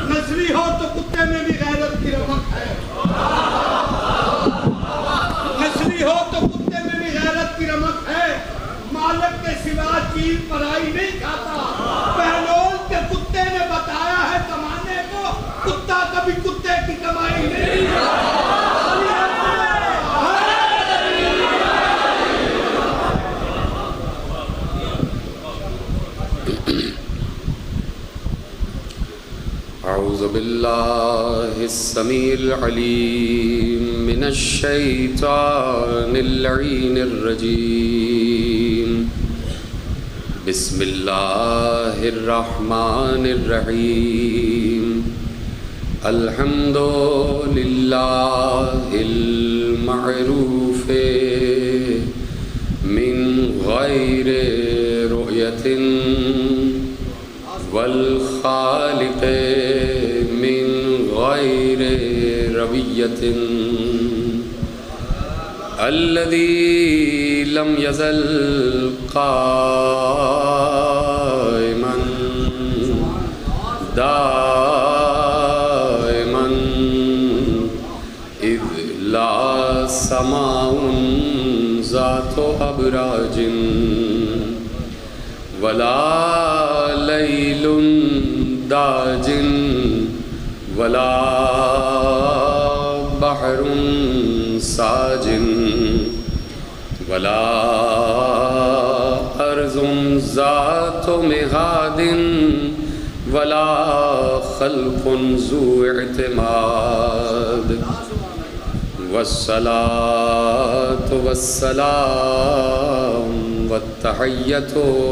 نسلی ہو تو کتے میں بھی غیرت کی رمق ہے، نسلی ہو تو کتے میں بھی غیرت کی رمق ہے، مالک کے سوا چیز پرائی نہیں کھاتا، بہلول کے کتے نے بتایا ہے کمانے کو، کتا کبھی کتے کی کمائی نہیں کھاتا۔ اعوذ باللہ السمیع العلیم من الشیطان اللعین الرجیم، بسم اللہ الرحمن الرحیم، الحمد للہ المعروف من غیر رؤیت والخالق من غیر رویت، الذي لم يزل قائما دائما اذ لا سماء ذات ابراج ولا لیل داج ولا بحر ساج ولا ارض ذات مہاد ولا خلق ذو اعتماد، والصلاة والسلام والتحیۃ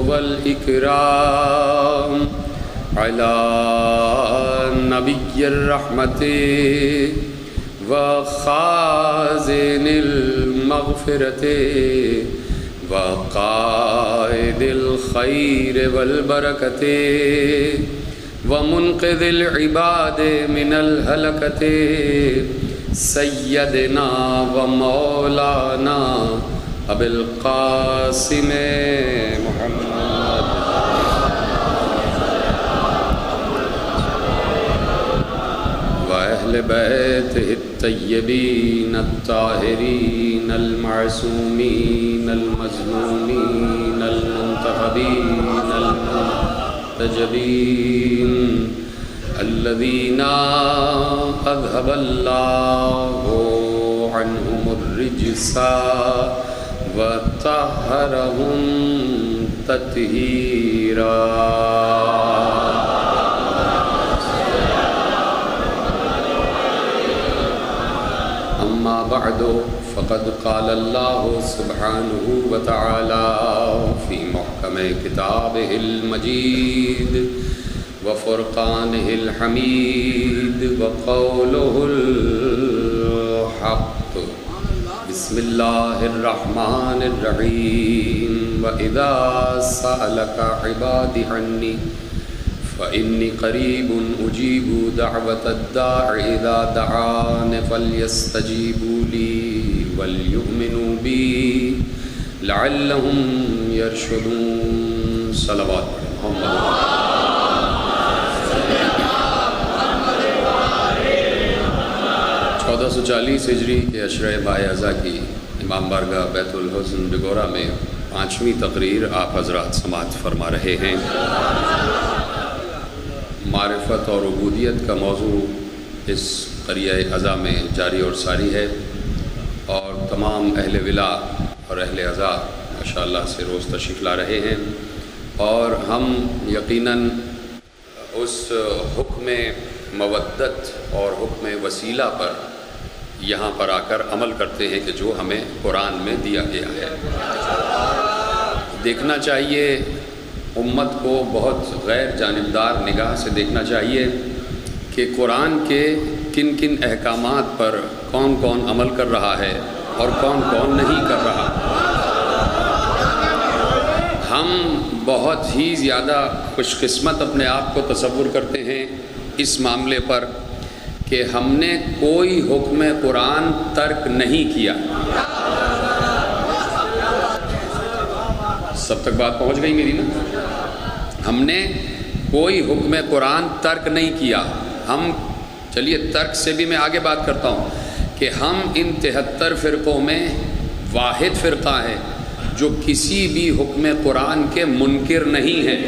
والاکرام علی نبی الرحمت وخازن المغفرت وقائد الخیر والبرکت ومنقذ العباد من الہلکت، سیدنا و مولانا ابی القاسم محمد و اہل بیتہ الطیبین الطاہرین المعصومین المظلومین المنتخبین المنتجبین، الذین اذهب اللہ عنہم الرجس وطہرہم تطہیرا۔ اما بعد فقد قال اللہ سبحانہ وتعالی فی محکم کتابہ المجید وفرقانہ الحمید وقولہ الحق، بسم اللہ الرحمن الرحیم، وَإِذَا سَأَلَكَ عِبَادِ عَنِّي فَإِنِّي قَرِيبٌ أُجِيبُ دَعْوَةَ الدَّاعِ إِذَا دَعَانِ فَلْيَسْتَجِيبُوا لِي وَلْيُؤْمِنُوا بِي لَعَلَّهُمْ يَرْشُدُونَ۔ صلوات محمد۔ 1440 ہجری کے عشرہ ماہ اذا کی امام بارگاہ بیت الحسن ڈگورا میں 5ویں تقریر آپ حضرات سماعت فرما رہے ہیں۔ معرفت اور عبودیت کا موضوع اس قریہ اعضا میں جاری اور ساری ہے، اور تمام اہل ولا اور اہل اعضا ماشاءاللہ سے روز تشریف لا رہے ہیں، اور ہم یقیناً اس حکم مودت اور حکم وسیلہ پر یہاں پر آ کر عمل کرتے ہیں کہ جو ہمیں قرآن میں دیا گیا ہے۔ دیکھنا چاہیے امت کو بہت غیر جانبدار نگاہ سے دیکھنا چاہیے کہ قرآن کے کن کن احکامات پر کون کون عمل کر رہا ہے اور کون کون نہیں کر رہا۔ ہم بہت ہی زیادہ خوش قسمت اپنے آپ کو تصور کرتے ہیں اس معاملے پر کہ ہم نے کوئی حکم قرآن ترک نہیں کیا۔ سب تک بات پہنچ گئی میری نا؟ ہم نے کوئی حکم قرآن ترک نہیں کیا، ہم چلیے ترک سے بھی میں آگے بات کرتا ہوں کہ ہم ان 73 فرقوں میں واحد فرقہ ہے جو کسی بھی حکم قرآن کے منکر نہیں ہے۔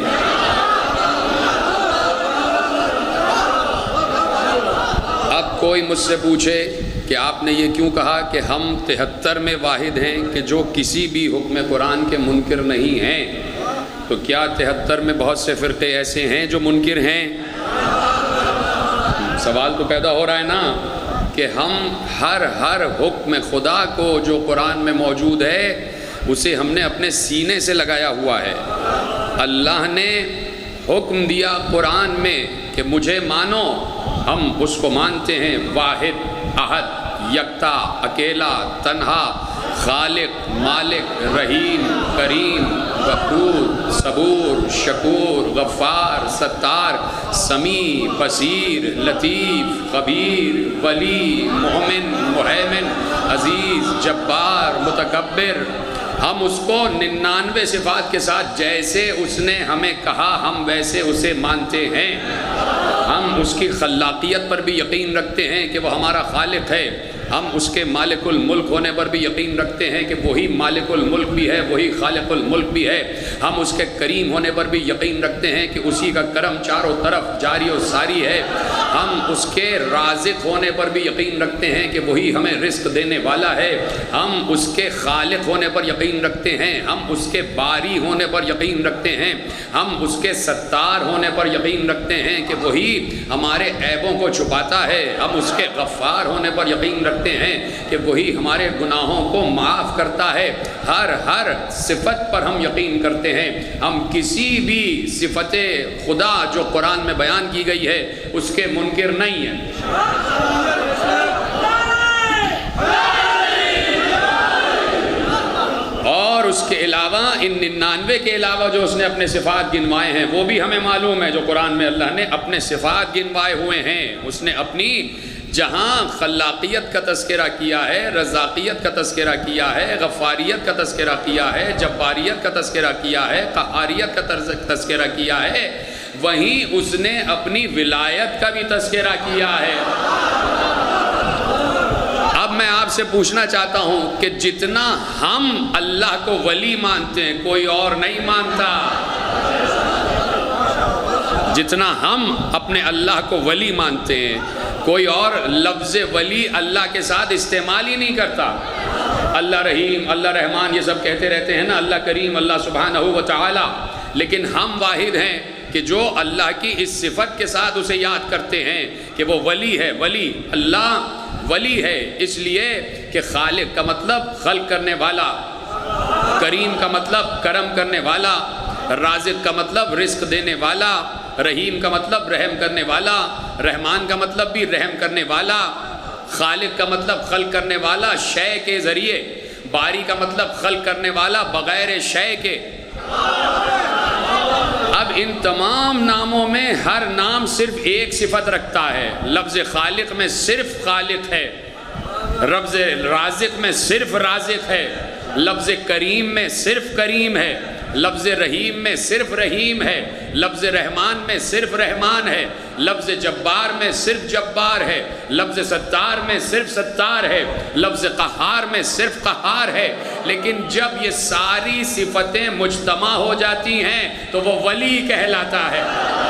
اب کوئی مجھ سے پوچھے کہ آپ نے یہ کیوں کہا کہ ہم 73 میں واحد ہیں کہ جو کسی بھی حکم قرآن کے منکر نہیں ہیں، تو کیا 73 میں بہت سے فرقے ایسے ہیں جو منکر ہیں؟ سوال تو پیدا ہو رہا ہے نا کہ ہم ہر حکم خدا کو جو قرآن میں موجود ہے اسے ہم نے اپنے سینے سے لگایا ہوا ہے۔ اللہ نے حکم دیا قرآن میں کہ مجھے مانو، ہم اس کو مانتے ہیں، واحد، احد، یکتا، اکیلا، تنہا، خالق، مالک، رحیم، کریم، غفور، صبور، شکور، غفار، ستار، سمیع، بصیر، لطیف، خبیر، ولی، مومن، مہیمن، عزیز، جبار، متکبر۔ ہم اس کو 99 صفات کے ساتھ جیسے اس نے ہمیں کہا ہم ویسے اسے مانتے ہیں۔ ہم اس کی خلاقیت پر بھی یقین رکھتے ہیں کہ وہ ہمارا خالق ہے۔ ہم اس کے مالک الملک ہونے پر بھی یقین رکھتے ہیں کہ وہی مالک الملک بھی ہے، وہی خالق الملک بھی ہے۔ ہم اس کے کریم ہونے پر بھی یقین رکھتے ہیں کہ اسی کا کرم چاروں طرف جاری و ساری ہے۔ ہم اس کے رازق ہونے پر بھی یقین رکھتے ہیں کہ وہی ہمیں رزق دینے والا ہے۔ ہم اس کے خالق ہونے پر یقین رکھتے ہیں، ہم اس کے باری ہونے پر یقین رکھتے ہیں، ہم اس کے ستار ہونے پر یقین رکھتے ہیں کہ وہی ہمارے عیبوں کو چھپاتا ہے۔ ہم اس کے غفار ہونے پر یقین رکھتے ہیں کہ وہی ہمارے گناہوں کو معاف کرتا ہے۔ ہر صفت پر ہم یقین کرتے ہیں۔ ہم کسی بھی صفت خدا جو قرآن میں بیان کی گئی ہے اس کے منکر نہیں ہیں۔ اور اس کے علاوہ ان 99 کے علاوہ جو اس نے اپنے صفات گنوائے ہیں وہ بھی ہمیں معلوم ہے۔ جو قرآن میں اللہ نے اپنے صفات گنوائے ہوئے ہیں، اس نے اپنی جہاں خلاقیت کا تذکرہ کیا ہے، رزاقیت کا تذکرہ کیا ہے، غفاریت کا تذکرہ کیا ہے، جباریت کا تذکرہ کیا ہے، قہاریت کا تذکرہ کیا ہے، وہیں اس نے اپنی ولایت کا بھی تذکرہ کیا ہے۔ اب میں آپ سے پوچھنا چاہتا ہوں کہ جتنا ہم اللہ کو ولی مانتے ہیں کوئی اور نہیں مانتا، جتنا ہم اپنے اللہ کو ولی مانتے ہیں کوئی اور لفظ ولی اللہ کے ساتھ استعمال ہی نہیں کرتا۔ اللہ رحیم، اللہ رحمان، یہ سب کہتے رہتے ہیں نا، اللہ کریم، اللہ سبحانہ و تعالی، لیکن ہم واحد ہیں کہ جو اللہ کی اس صفت کے ساتھ اسے یاد کرتے ہیں کہ وہ ولی ہے۔ ولی، اللہ ولی ہے اس لیے کہ خالق کا مطلب خلق کرنے والا، کریم کا مطلب کرم کرنے والا، رازق کا مطلب رزق دینے والا، رحیم کا مطلب رحم کرنے والا، رحمان کا مطلب بھی رحم کرنے والا، خالق کا مطلب خلق کرنے والا شے کے ذریعے، باری کا مطلب خلق کرنے والا بغیر شے کے۔ اب ان تمام ناموں میں ہر نام صرف ایک صفت رکھتا ہے۔ لفظ خالق میں صرف خالق ہے، لفظ رازق میں صرف رازق ہے، لفظ کریم میں صرف کریم ہے، لفظ رحیم میں صرف رحیم ہے، لفظ رحمان میں صرف رحمان ہے، لفظ جبار میں صرف جبار ہے، لفظ ستار میں صرف ستار ہے، لفظ قہار میں صرف قہار ہے۔ لیکن جب یہ ساری صفتیں مجتمع ہو جاتی ہیں تو وہ ولی کہلاتا ہے۔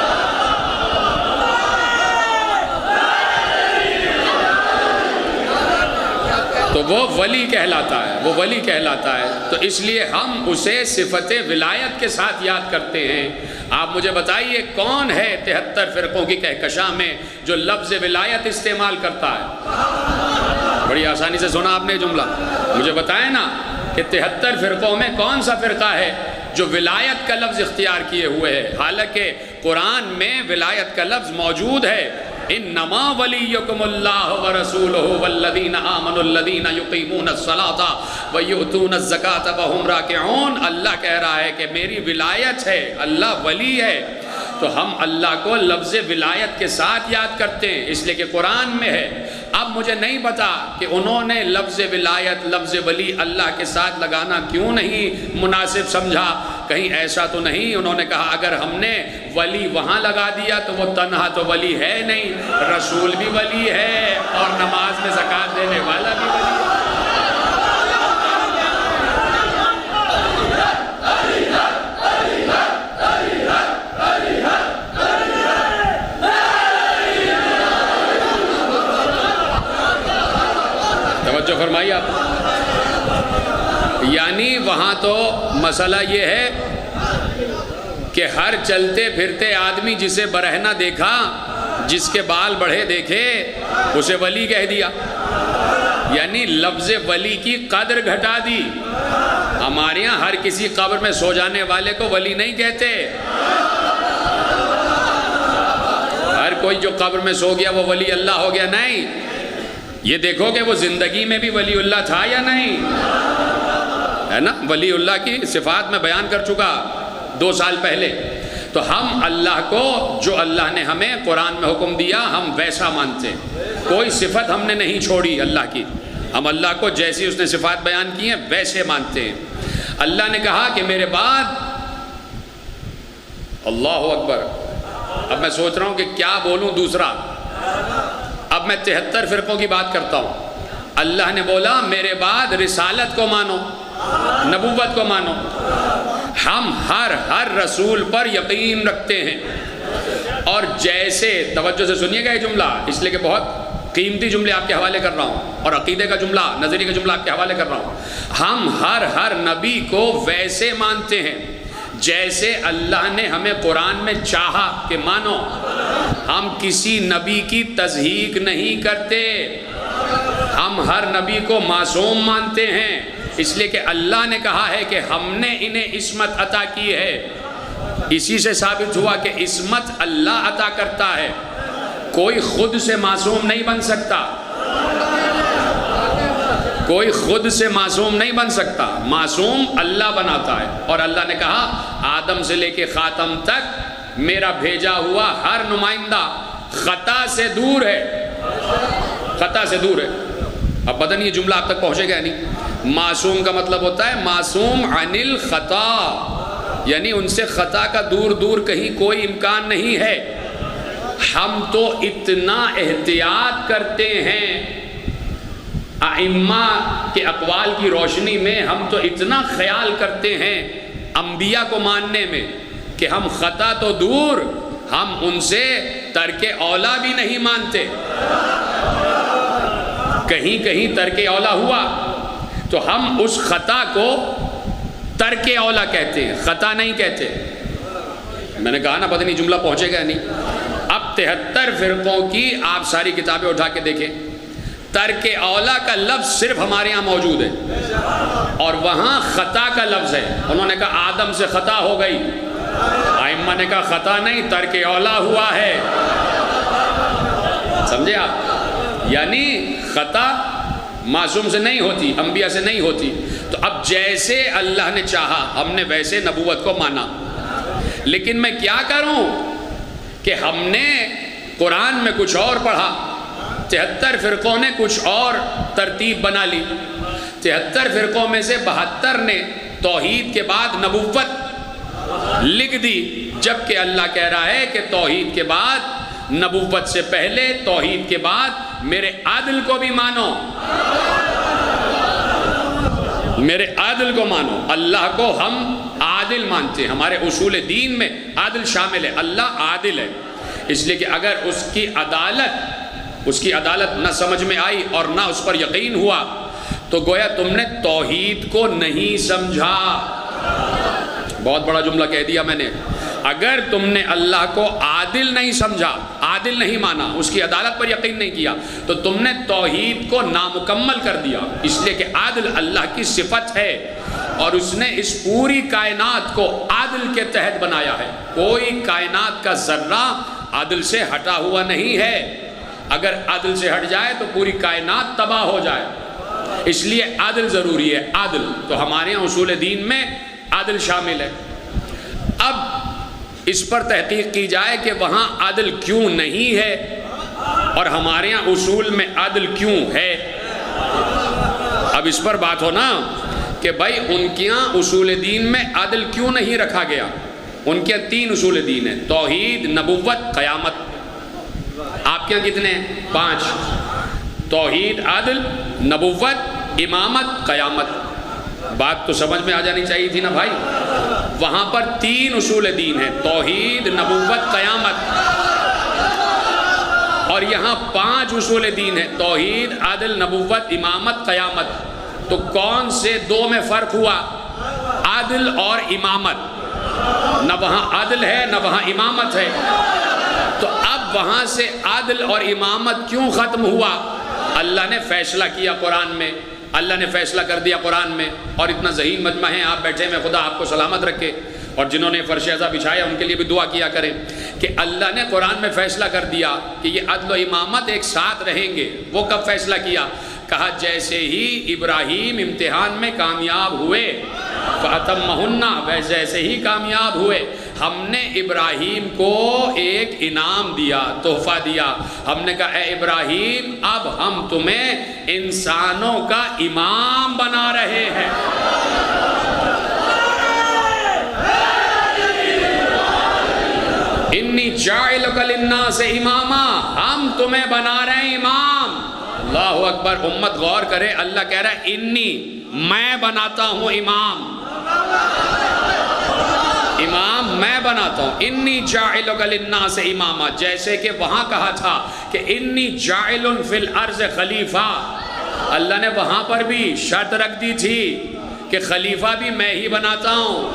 تو وہ ولی کہلاتا ہے، وہ ولی کہلاتا ہے۔ تو اس لیے ہم اسے صفت ولایت کے ساتھ یاد کرتے ہیں۔ آپ مجھے بتائیے کون ہے 73 فرقوں کی کہکشاں میں جو لفظ ولایت استعمال کرتا ہے؟ بڑی آسانی سے سنا آپ نے جملہ، مجھے بتائیں نا کہ 73 فرقوں میں کون سا فرقہ ہے جو ولایت کا لفظ اختیار کیے ہوئے ہے؟ حالانکہ قرآن میں ولایت کا لفظ موجود ہے۔ انما ولیکم اللہ ورسولہ والذین آمنوا الذین یقیمون الصلاۃ ویؤتون الزکاۃ وہم راکعون۔ اللہ کہہ رہا ہے کہ میری ولایت ہے، اللہ ولی ہے۔ تو ہم اللہ کو لفظ ولایت کے ساتھ یاد کرتے ہیں اس لیے کہ قرآن میں ہے۔ اب مجھے نہیں پتا کہ انہوں نے لفظ ولایت، لفظ ولی اللہ کے ساتھ لگانا کیوں نہیں مناسب سمجھا، کہیں ایسا تو نہیں؟ انہوں نے کہا اگر ہم نے ولی وہاں لگا دیا تو وہ تنہا تو ولی ہے نہیں، رسول بھی ولی ہے اور نماز میں زکوٰۃ دینے والا بھی ولی ہے۔ توجہ فرمائیے آپ۔ یعنی وہاں تو مسئلہ یہ ہے کہ ہر چلتے پھرتے آدمی جسے برہنہ دیکھا، جس کے بال بڑھے دیکھے، اسے ولی کہہ دیا، یعنی لفظ ولی کی قدر گھٹا دی۔ ہمارے یہاں ہر کسی قبر میں سو جانے والے کو ولی نہیں کہتے، ہر کوئی جو قبر میں سو گیا وہ ولی اللہ ہو گیا، نہیں۔ یہ دیکھو کہ وہ زندگی میں بھی ولی اللہ تھا یا نہیں، ہے نا؟ ولی اللہ کی صفات میں بیان کر چکا 2 سال پہلے۔ تو ہم اللہ کو جو اللہ نے ہمیں قرآن میں حکم دیا ہم ویسا مانتے ہیں، کوئی صفت ہم نے نہیں چھوڑی اللہ کی، ہم اللہ کو جیسی اس نے صفات بیان کی ہیں ویسے مانتے ہیں۔ اللہ نے کہا کہ میرے بعد، اللہ اکبر، اب میں سوچ رہا ہوں کہ کیا بولوں دوسرا، اب میں 73 فرقوں کی بات کرتا ہوں۔ اللہ نے بولا میرے بعد رسالت کو مانو، نبوت کو مانو۔ ہم ہر رسول پر یقین رکھتے ہیں، اور جیسے، توجہ سے سنیے گا یہ جملہ، اس لیے کہ بہت قیمتی جملے آپ کے حوالے کر رہا ہوں، اور عقیدے کا جملہ، نظریے کا جملہ آپ کے حوالے کر رہا ہوں۔ ہم ہر نبی کو ویسے مانتے ہیں جیسے اللہ نے ہمیں قرآن میں چاہا کہ مانو۔ ہم کسی نبی کی تضحیق نہیں کرتے، ہم ہر نبی کو معصوم مانتے ہیں، اس لیے کہ اللہ نے کہا ہے کہ ہم نے انہیں عصمت عطا کی ہے۔ اسی سے ثابت ہوا کہ عصمت اللہ عطا کرتا ہے، کوئی خود سے معصوم نہیں بن سکتا، کوئی خود سے معصوم نہیں بن سکتا، معصوم اللہ بناتا ہے۔ اور اللہ نے کہا آدم سے لے کے خاتم تک میرا بھیجا ہوا ہر نمائندہ خطا سے دور ہے، خطا سے دور ہے۔ اب بدن یہ جملہ آپ تک پہنچے گا نہیں؟ معصوم کا مطلب ہوتا ہے معصوم عن الخطا، یعنی ان سے خطا کا دور دور کہیں کوئی امکان نہیں ہے۔ ہم تو اتنا احتیاط کرتے ہیں ائمہ کے اقوال کی روشنی میں، ہم تو اتنا خیال کرتے ہیں انبیاء کو ماننے میں کہ ہم خطا تو دور، ہم ان سے ترک اولا بھی نہیں مانتے۔ کہیں کہیں ترک اولا ہوا تو ہم اس خطا کو ترک اولا کہتے ہیں، خطا نہیں کہتے۔ میں نے کہا نا پتہ نہیں جملہ پہنچے گا نہیں۔ اب 73 فرقوں کی آپ ساری کتابیں اٹھا کے دیکھیں، ترک اولا کا لفظ صرف ہمارے ہاں موجود ہے، اور وہاں خطا کا لفظ ہے۔ انہوں نے کہا آدم سے خطا ہو گئی، ائمہ نے کہا خطا نہیں، ترک اولا ہوا ہے۔ سمجھے آپ؟ یعنی خطا معصوم سے نہیں ہوتی، انبیاء سے نہیں ہوتی۔ تو اب جیسے اللہ نے چاہا ہم نے ویسے نبوت کو مانا، لیکن میں کیا کروں کہ ہم نے قرآن میں کچھ اور پڑھا، 73 فرقوں نے کچھ اور ترتیب بنا لی۔ 73 فرقوں میں سے 72 نے توحید کے بعد نبوت لکھ دی، جبکہ اللہ کہہ رہا ہے کہ توحید کے بعد، نبوت سے پہلے، توحید کے بعد میرے عادل کو بھی مانو، میرے عادل کو مانو۔ اللہ کو ہم عادل مانتے ہیں، ہمارے اصول دین میں عادل شامل ہے، اللہ عادل ہے۔ اس لیے کہ اگر اس کی عدالت نہ سمجھ میں آئی اور نہ اس پر یقین ہوا تو گویا تم نے توحید کو نہیں سمجھا۔ بہت بڑا جملہ کہہ دیا میں نے۔ اگر تم نے اللہ کو عادل نہیں سمجھا، عادل نہیں مانا، اس کی عدالت پر یقین نہیں کیا، تو تم نے توحید کو نامکمل کر دیا۔ اس لیے کہ عادل اللہ کی صفت ہے، اور اس نے اس پوری کائنات کو عادل کے تحت بنایا ہے۔ کوئی کائنات کا ذرہ عادل سے ہٹا ہوا نہیں ہے، اگر عادل سے ہٹ جائے تو پوری کائنات تباہ ہو جائے۔ اس لیے عادل ضروری ہے، عادل۔ تو ہمارے یہاں اصول دین میں عادل شامل ہے۔ اب اس پر تحقیق کی جائے کہ وہاں عادل کیوں نہیں ہے اور ہمارے یہاں اصول میں عادل کیوں ہے۔ اب اس پر بات ہو نا کہ بھائی ان کے یہاں اصول دین میں عدل کیوں نہیں رکھا گیا؟ ان کے یہاں 3 اصول دین ہیں: توحید، نبوت، قیامت۔ آپ کے یہاں کتنے ہیں؟ 5: توحید، عدل، نبوت، امامت، قیامت۔ بات تو سمجھ میں آ جانی چاہیے تھی نا بھائی۔ وہاں پر 3 اصول دین ہیں: توحید، نبوت، قیامت، اور یہاں 5 اصول دین ہیں: توحید، عدل، نبوت، امامت، قیامت۔ تو کون سے 2 میں فرق ہوا؟ عدل اور امامت۔ نہ وہاں عدل ہے نہ وہاں امامت ہے۔ تو اب وہاں سے عدل اور امامت کیوں ختم ہوا؟ اللہ نے فیصلہ کیا قرآن میں، اللہ نے فیصلہ کر دیا قرآن میں۔ اور اتنا ذہین مجمع ہے آپ بیٹھے میں، خدا آپ کو سلامت رکھے، اور جنہوں نے فرش عزا بچھایا ان کے لیے بھی دعا کیا کریں کہ اللہ نے قرآن میں فیصلہ کر دیا کہ یہ عدل و امامت ایک ساتھ رہیں گے۔ وہ کب فیصلہ کیا؟ کہا جیسے ہی ابراہیم امتحان میں کامیاب ہوئے، فَأَتَمَّهُنَّ، ویسے ہی کامیاب ہوئے، ہم نے ابراہیم کو ایک انعام دیا، تحفہ دیا۔ ہم نے کہا اے ابراہیم، اب ہم تمہیں انسانوں کا امام بنا رہے ہیں۔ انی جاعلک للناس اماما، ہم تمہیں بنا رہے ہیں امام۔ اللہ اکبر، امت غور کرے، اللہ کہہ رہا ہے انی، میں بناتا ہوں امام، امام میں بناتا ہوں۔ انی جاعلک للناس اماما، جیسے کہ وہاں کہا تھا کہ انی جاعل فی الارض خلیفہ، اللہ نے وہاں پر بھی شرط رکھ دی تھی کہ خلیفہ بھی میں ہی بناتا ہوں،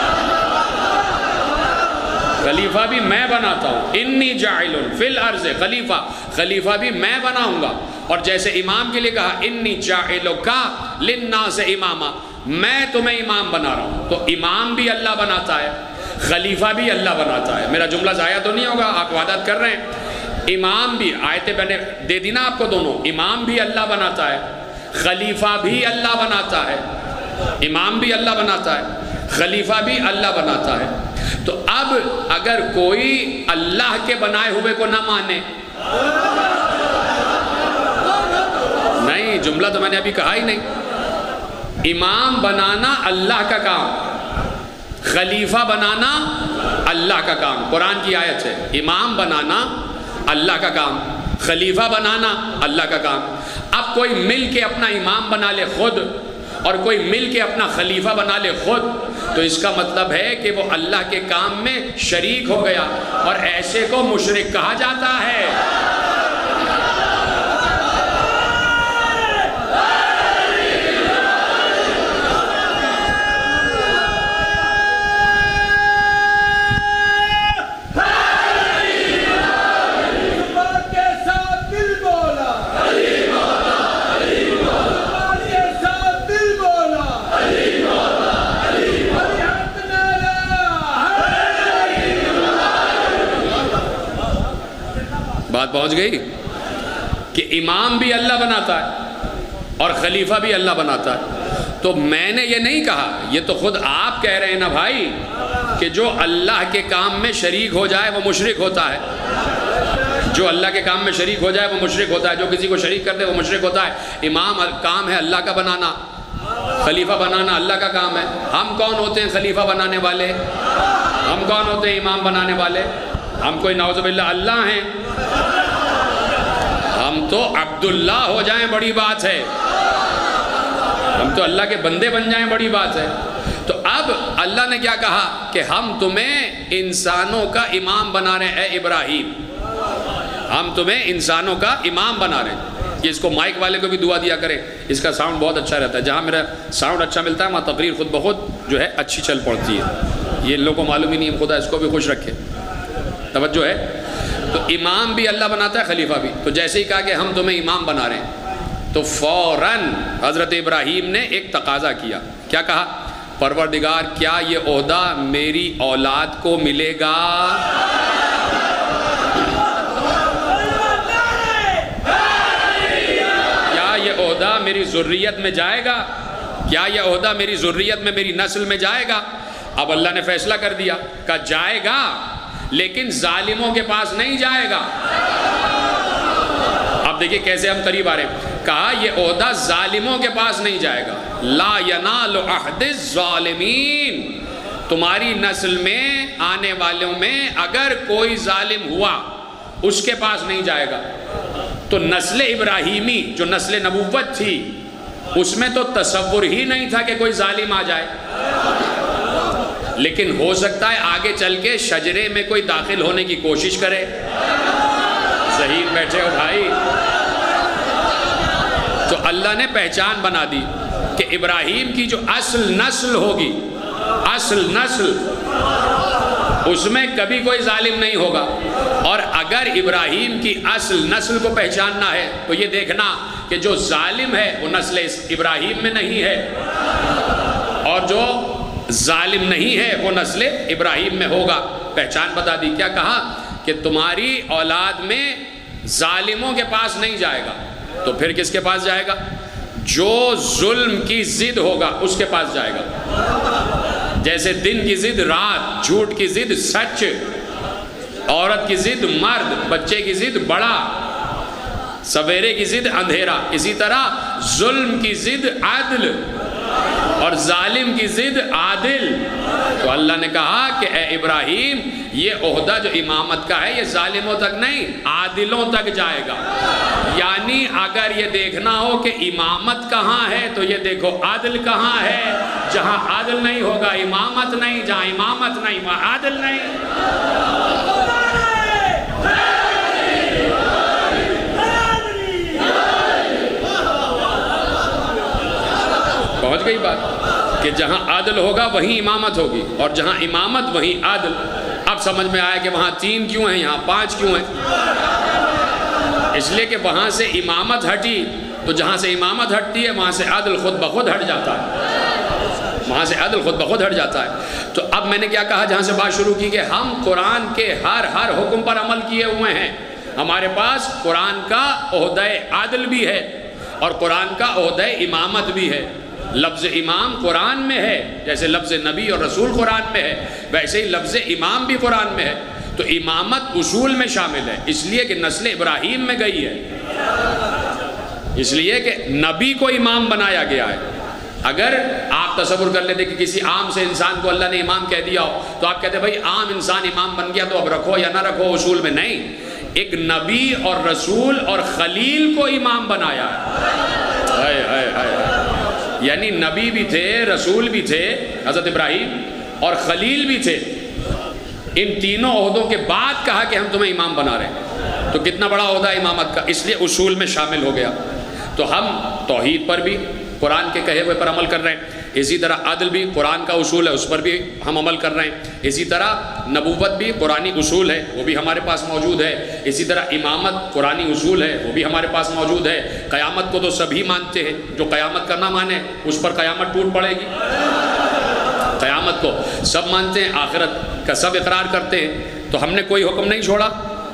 خلیفہ بھی میں بناتا ہوں۔ انی جاعل فی الارض خلیفہ، خلیفہ بھی میں بناؤں گا۔ اور جیسے امام کے لیے کہا انی جاعلک للناس اماما، میں تمہیں امام بنا رہا ہوں۔ تو امام بھی اللہ بناتا ہے، خلیفہ بھی اللہ بناتا ہے۔ میرا جملہ ضائع تو نہیں ہوگا؟ آپ وعدت کر رہے ہیں؟ امام بھی، آیتیں میں نے دے دی نا آپ کو دونوں، امام بھی اللہ بناتا ہے، خلیفہ بھی اللہ بناتا ہے۔ امام بھی اللہ بناتا ہے، خلیفہ بھی اللہ بناتا ہے۔ تو اب اگر کوئی اللہ کے بنائے ہوئے کو نہ مانے، نہیں، جملہ تو میں نے ابھی کہا ہی نہیں۔ امام بنانا اللہ کا کام، خلیفہ بنانا اللہ کا کام، قرآن کی آیت ہے۔ امام بنانا اللہ کا کام، خلیفہ بنانا اللہ کا کام۔ اب کوئی مل کے اپنا امام بنا لے خود، اور کوئی مل کے اپنا خلیفہ بنا لے خود، تو اس کا مطلب ہے کہ وہ اللہ کے کام میں شریک ہو گیا، اور ایسے کو مشرک کہا جاتا ہے۔ بات پہنچ گئی کہ امام بھی اللہ بناتا ہے اور خلیفہ بھی اللہ بناتا ہے۔ تو میں نے یہ نہیں کہا، یہ تو خود آپ کہہ رہے ہیں نا بھائی کہ جو اللہ کے کام میں شریک ہو جائے وہ مشرک ہوتا ہے، جو اللہ کے کام میں شریک ہو جائے وہ مشرک ہوتا ہے، جو کسی کو شریک کر دے وہ مشرک ہوتا ہے۔ امام کام ہے اللہ کا بنانا، خلیفہ بنانا اللہ کا کام ہے۔ ہم کون ہوتے ہیں خلیفہ بنانے والے؟ ہم کون ہوتے ہیں امام بنانے والے؟ ہم کوئی نعوذ باللہ اللہ ہیں؟ ہم تو عبداللہ ہو جائیں بڑی بات ہے، ہم تو اللہ کے بندے بن جائیں بڑی بات ہے۔ تو اب اللہ نے کیا کہا کہ ہم تمہیں انسانوں کا امام بنا رہے ہیں اے ابراہیم، ہم تمہیں انسانوں کا امام بنا رہے ہیں۔ کہ اس کو مائک والے کو بھی دعا دیا کرے، اس کا ساؤنڈ بہت اچھا رہتا ہے، جہاں میرا ساؤنڈ اچھا ملتا ہے وہاں تقریر خود بخود جو ہے اچھی چل پڑتی ہے۔ یہ ان لوگوں کو معلوم ہی نہیں ہے، خدا اس کو بھی خوش رکھے، توجہ ہے۔ تو امام بھی اللہ بناتا ہے، خلیفہ بھی۔ تو جیسے ہی کہا کہ ہم تمہیں امام بنا رہے ہیں، تو فوراً حضرت ابراہیم نے ایک تقاضا کیا، کیا کہا؟ پروردگار کیا یہ عہدہ میری اولاد کو ملے گا؟ کیا یہ عہدہ میری ذریت میں جائے گا؟ کیا یہ عہدہ میری ذریت میں، میری نسل میں جائے گا؟ اب اللہ نے فیصلہ کر دیا کہ جائے گا، لیکن ظالموں کے پاس نہیں جائے گا۔ اب دیکھیں کیسے ہم قریب آ رہے ہیں۔ کہا یہ عہدہ ظالموں کے پاس نہیں جائے گا، لا ینال عہد الظالمین، تمہاری نسل میں آنے والوں میں اگر کوئی ظالم ہوا اس کے پاس نہیں جائے گا۔ تو نسل ابراہیمی جو نسل نبوت تھی اس میں تو تصور ہی نہیں تھا کہ کوئی ظالم آ جائے، لیکن ہو سکتا ہے آگے چل کے شجرے میں کوئی داخل ہونے کی کوشش کرے۔ ظہیر بیٹھے ہو بھائی، تو اللہ نے پہچان بنا دی کہ ابراہیم کی جو اصل نسل ہوگی، اصل نسل، اس میں کبھی کوئی ظالم نہیں ہوگا۔ اور اگر ابراہیم کی اصل نسل کو پہچاننا ہے تو یہ دیکھنا کہ جو ظالم ہے وہ نسل ابراہیم میں نہیں ہے، اور جو ظالم نہیں ہے وہ نسل ابراہیم میں ہوگا۔ پہچان بتا دی، کیا کہا کہ تمہاری اولاد میں ظالموں کے پاس نہیں جائے گا، تو پھر کس کے پاس جائے گا؟ جو ظلم کی ضد ہوگا اس کے پاس جائے گا۔ جیسے دن کی ضد رات، جھوٹ کی ضد سچ، عورت کی ضد مرد، بچے کی ضد بڑا، سویرے کی ضد اندھیرا، اسی طرح ظلم کی ضد عدل اور ظالم کی ضد عادل۔ تو اللہ نے کہا کہ اے ابراہیم، یہ عہدہ جو امامت کا ہے یہ ظالموں تک نہیں، عادلوں تک جائے گا۔ یعنی اگر یہ دیکھنا ہو کہ امامت کہاں ہے تو یہ دیکھو عادل کہاں ہے۔ جہاں عادل نہیں ہوگا امامت نہیں، جہاں امامت نہیں وہاں عادل نہیں۔ پہنچ گئی بات کہ جہاں عادل ہوگا وہیں امامت ہوگی، اور جہاں امامت وہیں عادل۔ اب سمجھ میں آیا کہ وہاں 3 کیوں ہیں، یہاں 5 کیوں ہیں؟ اس لیے کہ وہاں سے امامت ہٹی تو جہاں سے امامت ہٹتی ہے وہاں سے عادل خود بخود ہٹ جاتا ہے، وہاں سے عادل خود بخود ہٹ جاتا ہے۔ تو اب میں نے کیا کہا جہاں سے بات شروع کی کہ ہم قرآن کے ہر حکم پر عمل کیے ہوئے ہیں۔ ہمارے پاس قرآن کا عہدہ عادل بھی ہے اور قرآن کا عہدہ امامت بھی ہے۔ لفظ امام قرآن میں ہے، جیسے لفظ نبی اور رسول قرآن میں ہے، ویسے ہی لفظ امام بھی قرآن میں ہے۔ تو امامت اصول میں شامل ہے، اس لیے کہ نسل ابراہیم میں گئی ہے، اس لیے کہ نبی کو امام بنایا گیا ہے۔ اگر آپ تصور کر لیتے کہ کسی عام سے انسان کو اللہ نے امام کہہ دیا ہو تو آپ کہتے بھائی عام انسان امام بن گیا تو اب رکھو یا نہ رکھو، اصول میں نہیں۔ ایک نبی اور رسول اور خلیل کو امام بنایا ہے۔ یعنی نبی بھی تھے، رسول بھی تھے حضرت ابراہیم، اور خلیل بھی تھے۔ ان تینوں عہدوں کے بعد کہا کہ ہم تمہیں امام بنا رہے ہیں، تو کتنا بڑا عہدہ امامت کا، اس لیے اصول میں شامل ہو گیا۔ تو ہم توحید پر بھی قرآن کے کہے ہوئے پر عمل کر رہے ہیں، اسی طرح عدل بھی قرآن کا اصول ہے اس پر بھی ہم عمل کر رہے ہیں، اسی طرح نبوت بھی قرآنی اصول ہے وہ بھی ہمارے پاس موجود ہے، اسی طرح امامت قرآنی اصول ہے وہ بھی ہمارے پاس موجود ہے۔ قیامت کو تو سبھی مانتے ہیں، جو قیامت کا نہ مانے اس پر قیامت ٹوٹ پڑے گی۔ قیامت کو سب مانتے ہیں، آخرت کا سب اقرار کرتے ہیں، تو ہم نے کوئی حکم نہیں چھوڑا،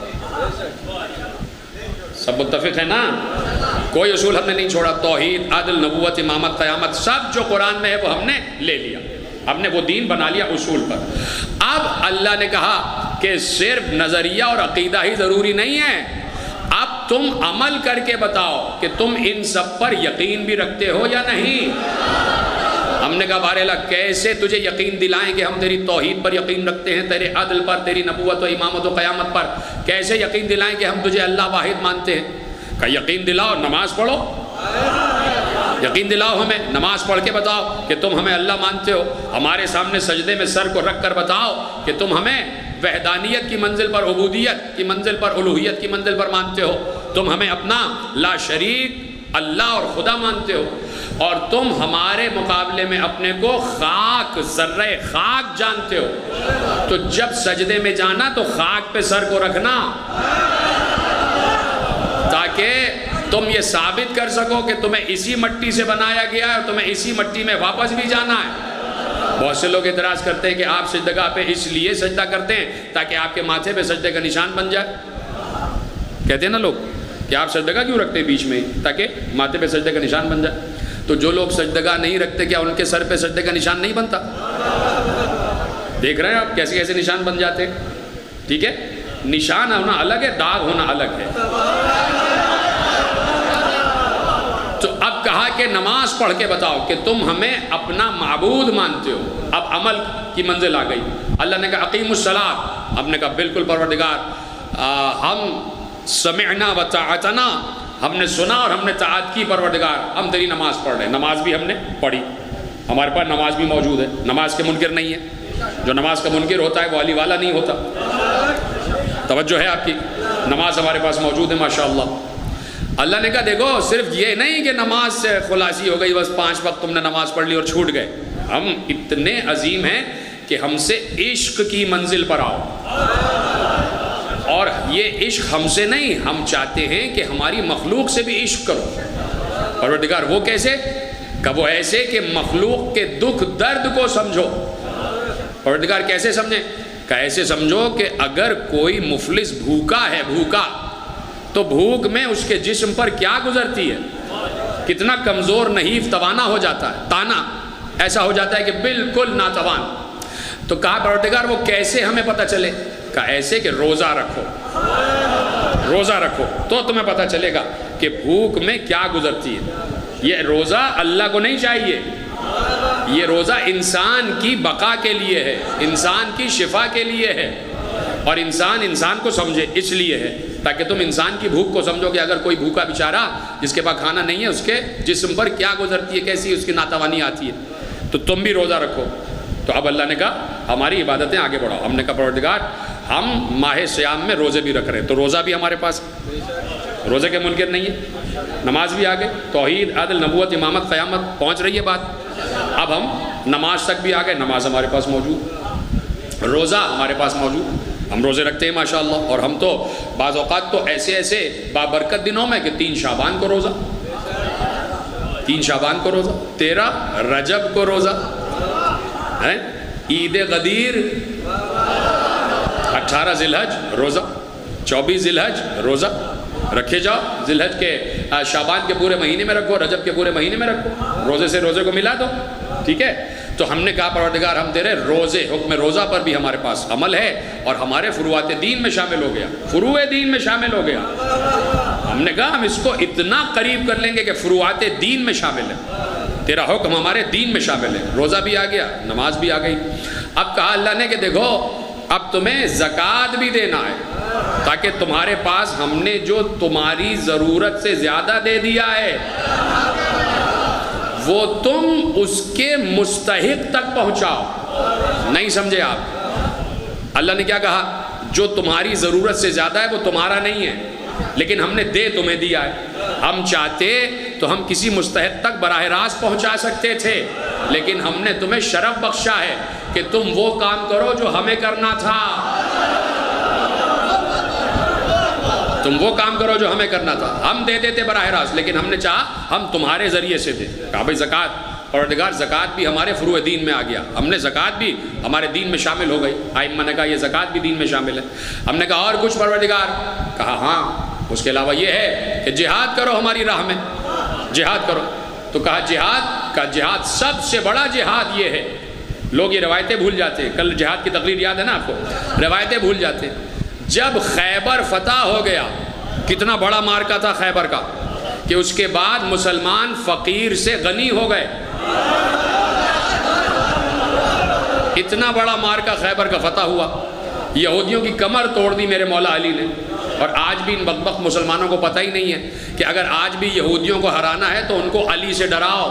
سب متفق ہے نا؟ کوئی اصول ہم نے نہیں چھوڑا، توحید، عدل، نبوت، امامت، قیامت، سب جو قرآن میں ہے وہ ہم نے لے لیا، ہم نے وہ دین بنا لیا اصول پر۔ اب اللہ نے کہا کہ صرف نظریہ اور عقیدہ ہی ضروری نہیں ہے، اب تم عمل کر کے بتاؤ کہ تم ان سب پر یقین بھی رکھتے ہو یا نہیں۔ ہم نے کہا بارے اللہ کیسے تجھے یقین دلائیں کہ ہم تیری توحید پر یقین رکھتے ہیں، تیرے عدل پر، تیری نبوت و امامت و قیامت پر، کیسے یقین دلائیں کہ ہم تجھے اللہ واحد مانتے ہیں؟ کہ یقین دلاؤ، نماز پڑھو، یقین دلاؤ ہمیں، نماز پڑھ کے بتاؤ کہ تم ہمیں اللہ مانتے ہو، ہمارے سامنے سجدے میں سر کو رکھ کر بتاؤ کہ تم ہمیں وحدانیت کی منزل پر، عبودیت کی منزل پر، الوہیت کی منزل پر مانتے ہو، تم ہمیں اپنا لا شریک اللہ اور خدا مانتے ہو، اور تم ہمارے مقابلے میں اپنے کو خاک، ذرہ خاک جانتے ہو، تو جب سجدے میں جانا تو خاک پہ سر کو رکھنا تاکہ تم یہ ثابت کر سکو کہ تمہیں اسی مٹی سے بنایا گیا ہے اور تمہیں اسی مٹی میں واپس بھی جانا ہے۔ بہت سے لوگ اعتراض کرتے ہیں کہ آپ سجدگاہ پہ اس لیے سجدہ کرتے ہیں تاکہ آپ کے ماتھے پہ سجدے کا نشان بن جائے، کہتے ہیں نا لوگ کہ آپ سجدگاہ کیوں رکھتے ہیں بیچ میں تاکہ ماتھے پہ سجدے کا نشان بن جائے۔ تو جو لوگ سجدگاہ نہیں رکھتے کیا ان کے سر پہ سجدے کا نشان نہیں بنتا؟ دیکھ رہے ہیں آپ کیسے کیسے نشان بن جاتے ہیں، ٹھیک ہے؟ نشان ہونا الگ ہے، داغ ہونا الگ ہے۔ تو اب کہا کہ کہ نماز پڑھ کے بتاؤ کہ تم ہمیں اپنا معبود مانتے ہو. اب عمل کی منزل آ گئی. اللہ نے کہا اقیم الصلاۃ. ہم نے کہا بالکل پروردگار، ہم سمعنا و طاعتنا، ہم نے سنا اور ہم نے طاعت کی پروردگار، ہم تیری نماز پڑھ رہے ہیں. نماز بھی ہم نے پڑھی، ہمارے پاس نماز بھی موجود ہے. نماز کے منکر نہیں ہے. جو نماز کا منکر ہوتا ہے وہ علی والا نہیں ہوتا. توجہ ہے آپ کی؟ نماز ہمارے پاس موجود ہے ماشاءاللہ. اللہ نے کہا دیکھو صرف یہ نہیں کہ نماز سے خلاصی ہو گئی، بس 5 وقت تم نے نماز پڑھ لی اور چھوٹ گئے. ہم اتنے عظیم ہیں کہ ہم سے عشق کی منزل پر آؤ. اور یہ عشق ہم سے نہیں، ہم چاہتے ہیں کہ ہماری مخلوق سے بھی عشق کرو. پروردگار وہ کیسے؟ کہ وہ ایسے کہ مخلوق کے دکھ درد کو سمجھو. پروردگار کیسے سمجھیں؟ کہ ایسے سمجھو کہ اگر کوئی مفلس بھوکا ہے، بھوکا، تو بھوک میں اس کے جسم پر کیا گزرتی ہے، کتنا کمزور نحیف توانا ہو جاتا ہے، تانا ایسا ہو جاتا ہے کہ بالکل ناتوان. تو کہا پروردگار وہ کیسے ہمیں پتہ چلے؟ کہ ایسے کہ روزہ رکھو. روزہ رکھو تو تمہیں پتہ چلے گا کہ بھوک میں کیا گزرتی ہے. یہ روزہ اللہ کو نہیں چاہیے، یہ روزہ انسان کی بقا کے لیے ہے، انسان کی شفا کے لیے ہے، اور انسان کو سمجھے اس لیے ہے تاکہ تم انسان کی بھوک کو سمجھو کہ اگر کوئی بھوکا بیچارہ جس کے پاس کھانا نہیں ہے، اس کے جسم پر کیا گزرتی ہے، کیسی اس کی ناتوانی آتی ہے. تو تم بھی روزہ رکھو. تو اب اللہ نے کہا ہماری عبادتیں آگے بڑھاؤ. ہم نے کہا پروردگار ہم ماہ سیام میں روزے بھی رکھ رہے ہیں، تو روزہ بھی ہمارے پاس، روزے کے منکر نہیں ہے. نماز بھی آگے، توحید، عدل، نبوت، امامت، قیامت پہنچ رہی ہے بات. اب ہم نماز تک بھی آگے. نماز ہمارے پاس موجود، روزہ ہمارے پاس موجود، ہم روزے رکھتے ہیں ماشاءاللہ. اور ہم تو بعض اوقات تو ایسے بابرکت دنوں میں کہ 3 شعبان کو روزہ، 3 شعبان کو روزہ، 13 رجب کو روزہ، عید غدیر، 18 ذی الحج روزہ، 24 ذی الحج روزہ رکھے جاؤ. ذی الحج کے شعبان کے پورے مہینے میں رکھو، رجب کے پورے مہینے میں رکھو، روزے سے روزے کو ملا دو. ٹھیک ہے؟ تو ہم نے کہا پروردگار ہم تیرے روزے، حکم روزہ پر بھی ہمارے پاس عمل ہے اور ہمارے فروعات دین میں شامل ہو گیا، فروع دین میں شامل ہو گیا. ہم نے کہا ہم اس کو اتنا قریب کر لیں گے کہ فروعات دین میں شامل ہے، تیرا حکم ہمارے دین میں شامل ہے. روزہ بھی آ گیا، نماز بھی آ گئی. اب کہا اللہ نے کہ دیکھو اب تمہیں زکوٰۃ بھی دینا ہے تاکہ تمہارے پاس ہم نے جو تمہاری ضرورت سے زیادہ دے دیا ہے وہ تم اس کے مستحق تک پہنچاؤ. نہیں سمجھے آپ؟ اللہ نے کیا کہا؟ جو تمہاری ضرورت سے زیادہ ہے وہ تمہارا نہیں ہے، لیکن ہم نے دے تمہیں دیا ہے. ہم چاہتے تو ہم کسی مستحق تک براہ راست پہنچا سکتے تھے، لیکن ہم نے تمہیں شرف بخشا ہے کہ تم وہ کام کرو جو ہمیں کرنا تھا. تم وہ کام کرو جو ہمیں کرنا تھا. ہم دے دیتے براہ راست، لیکن ہم نے چاہا ہم تمہارے ذریعے سے دیں. کہا بھائی زکوٰۃ، پروردگار زکوٰۃ بھی ہمارے فروع دین میں آ گیا. ہم نے زکوٰۃ بھی ہمارے دین میں شامل ہو گئی. ائمہ نے کہا یہ زکوٰۃ بھی دین میں شامل ہے. ہم نے کہا اور کچھ پروردگار؟ کہا ہاں اس کے علاوہ یہ ہے کہ جہاد کرو ہماری راہ میں، جہاد کرو. تو کہا جہاد کا، جہاد سب سے بڑا جہاد یہ ہے. لوگ یہ روایتیں بھول جاتے ہیں. کل جہاد کی تقریر یاد ہے نا آپ کو؟ روایتیں بھول جاتے ہیں. جب خیبر فتح ہو گیا، کتنا بڑا مارکا تھا خیبر کا، کہ اس کے بعد مسلمان فقیر سے غنی ہو گئے. اتنا بڑا مارکا خیبر کا فتح ہوا، یہودیوں کی کمر توڑ دی میرے مولا علی نے. اور آج بھی ان بدبخت مسلمانوں کو پتہ ہی نہیں ہے کہ اگر آج بھی یہودیوں کو ہرانا ہے تو ان کو علی سے ڈراؤ.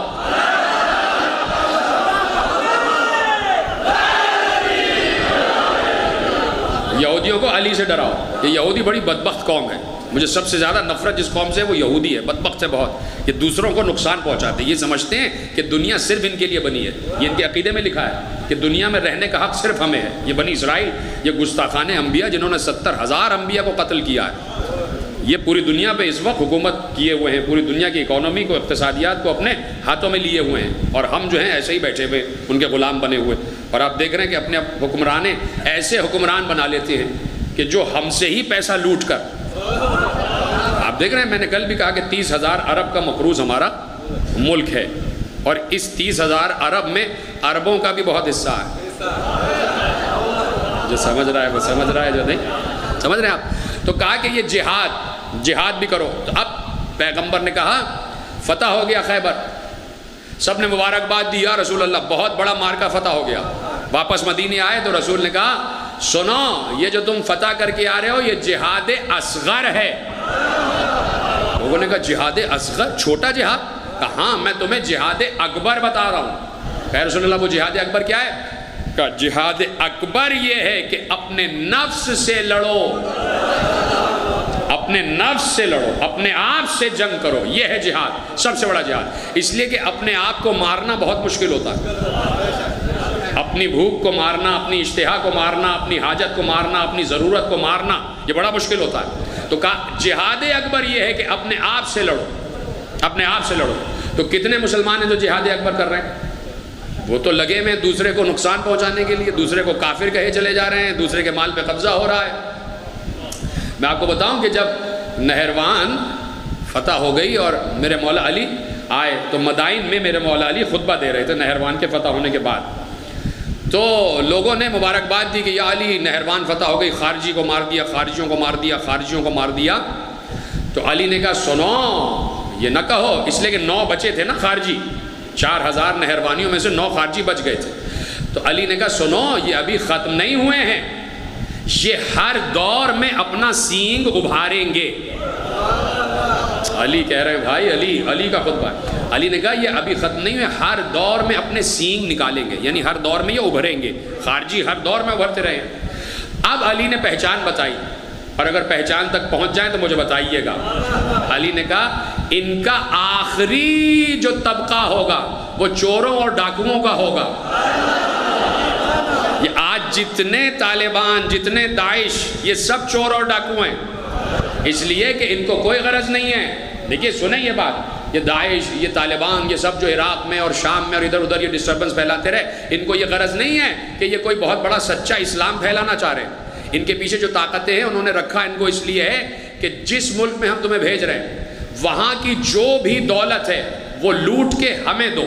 یہودیوں کو علی سے ڈراؤ. یہ یہودی بڑی بدبخت قوم ہے. مجھے سب سے زیادہ نفرت جس قوم سے وہ یہودی ہے، بدبخت ہے بہت. یہ دوسروں کو نقصان پہنچاتے ہیں. یہ سمجھتے ہیں کہ دنیا صرف ان کے لیے بنی ہے. یہ ان کے عقیدے میں لکھا ہے کہ دنیا میں رہنے کا حق صرف ہمیں ہے. یہ بنی اسرائیل، یہ گستاخان انبیاء جنہوں نے 70,000 انبیاء کو قتل کیا ہے، یہ پوری دنیا پہ اس وقت حکومت کیے ہوئے ہیں، پوری دنیا کی اکانومی کو، اقتصادیات کو اپنے ہاتھوں میں لیے ہوئے ہیں. اور ہم جو ہیں ایسے ہی بیٹھے ہوئے ان کے غلام بنے ہوئے. اور آپ دیکھ رہے ہیں کہ اپنے حکمرانیں ایسے حکمران بنا لیتے ہیں کہ جو ہم سے ہی پیسہ لوٹ کر، آپ دیکھ رہے ہیں میں نے کل بھی کہا کہ 30,000 ارب کا مقروض ہمارا ملک ہے، اور اس 30,000 ارب میں عربوں کا بھی بہت حصہ ہے. جو سمجھ رہا ہے وہ سمجھ رہا ہے، جو نہیں سمجھ رہے ہیں آپ. تو کہا کہ یہ جہاد بھی کرو. تو اب پیغمبر نے کہا فتح ہو گیا خیبر، سب نے مبارکباد دی، یا رسول اللہ بہت بڑا مارکا فتح ہو گیا۔ واپس مدینے آئے تو رسول نے کہا سنو، یہ جو تم فتح کر کے آ رہے ہو یہ جہاد اصغر ہے۔ لوگوں نے کہا جہاد اصغر، چھوٹا جہاد؟ کہا ہاں، میں تمہیں جہاد اکبر بتا رہا ہوں۔ کہ رسول اللہ وہ جہاد اکبر کیا ہے؟ کہا جہاد اکبر یہ ہے کہ اپنے نفس سے لڑو، اپنے نفس سے لڑو، اپنے آپ سے جنگ کرو، یہ ہے جہاد، سب سے بڑا جہاد۔ اس لیے کہ اپنے آپ کو مارنا بہت مشکل ہوتا ہے، اپنی بھوک کو مارنا، اپنی اشتہا کو مارنا، اپنی حاجت کو مارنا، اپنی ضرورت کو مارنا، یہ بڑا مشکل ہوتا ہے۔ تو کہا جہاد اکبر یہ ہے کہ اپنے آپ سے لڑو، اپنے آپ سے لڑو۔ تو کتنے مسلمان ہیں جو جہاد اکبر کر رہے ہیں؟ وہ تو لگے میں دوسرے کو نقصان پہنچانے کے لیے، دوسرے کو کافر کہے چلے جا رہے ہیں، دوسرے کے مال پہ قبضہ ہو رہا ہے۔ میں آپ کو بتاؤں کہ جب نہروان فتح ہو گئی اور میرے مولا علی آئے تو مدائن میں میرے مولا علی خطبہ دے رہے تھے نہروان کے فتح ہونے کے بعد، تو لوگوں نے مبارکباد دی کہ یا علی نہروان فتح ہو گئی، خارجی کو مار دیا، خارجیوں کو مار دیا، خارجیوں کو مار دیا۔ تو علی نے کہا سنو، یہ نہ کہو، اس لیے کہ 9 بچے تھے نا خارجی، 4000 نہروانیوں میں سے 9 خارجی بچ گئے تھے۔ تو علی نے کہا سنو، یہ ابھی ختم نہیں ہوئے ہیں، یہ ہر دور میں اپنا سینگ ابھاریں گے۔ علی کہہ رہے ہیں بھائی، علی کا خطبہ ہے۔ علی نے کہا یہ ابھی ختم نہیں ہوئے، ہر دور میں اپنے سینگ نکالیں گے، یعنی ہر دور میں یہ ابھریں گے، خارجی ہر دور میں ابھرتے رہے ہیں۔ اب علی نے پہچان بتائی، اور اگر پہچان تک پہنچ جائیں تو مجھے بتائیے گا۔ علی نے کہا ان کا آخری جو طبقہ ہوگا وہ چوروں اور ڈاکوؤں کا ہوگا۔ یہ آج جتنے طالبان، جتنے داعش، یہ سب چور اور ڈاکو ہیں، اس لیے کہ ان کو کوئی غرض نہیں ہے۔ دیکھیے سنیں یہ بات، یہ داعش، یہ طالبان، یہ سب جو عراق میں اور شام میں اور ادھر ادھر یہ ڈسٹربنس پھیلاتے رہے، ان کو یہ غرض نہیں ہے کہ یہ کوئی بہت بڑا سچا اسلام پھیلانا چاہ رہے ہیں۔ ان کے پیچھے جو طاقتیں ہیں انہوں نے رکھا ان کو اس لیے ہے کہ جس ملک میں ہم تمہیں بھیج رہے ہیں وہاں کی جو بھی دولت ہے وہ لوٹ کے ہمیں دو۔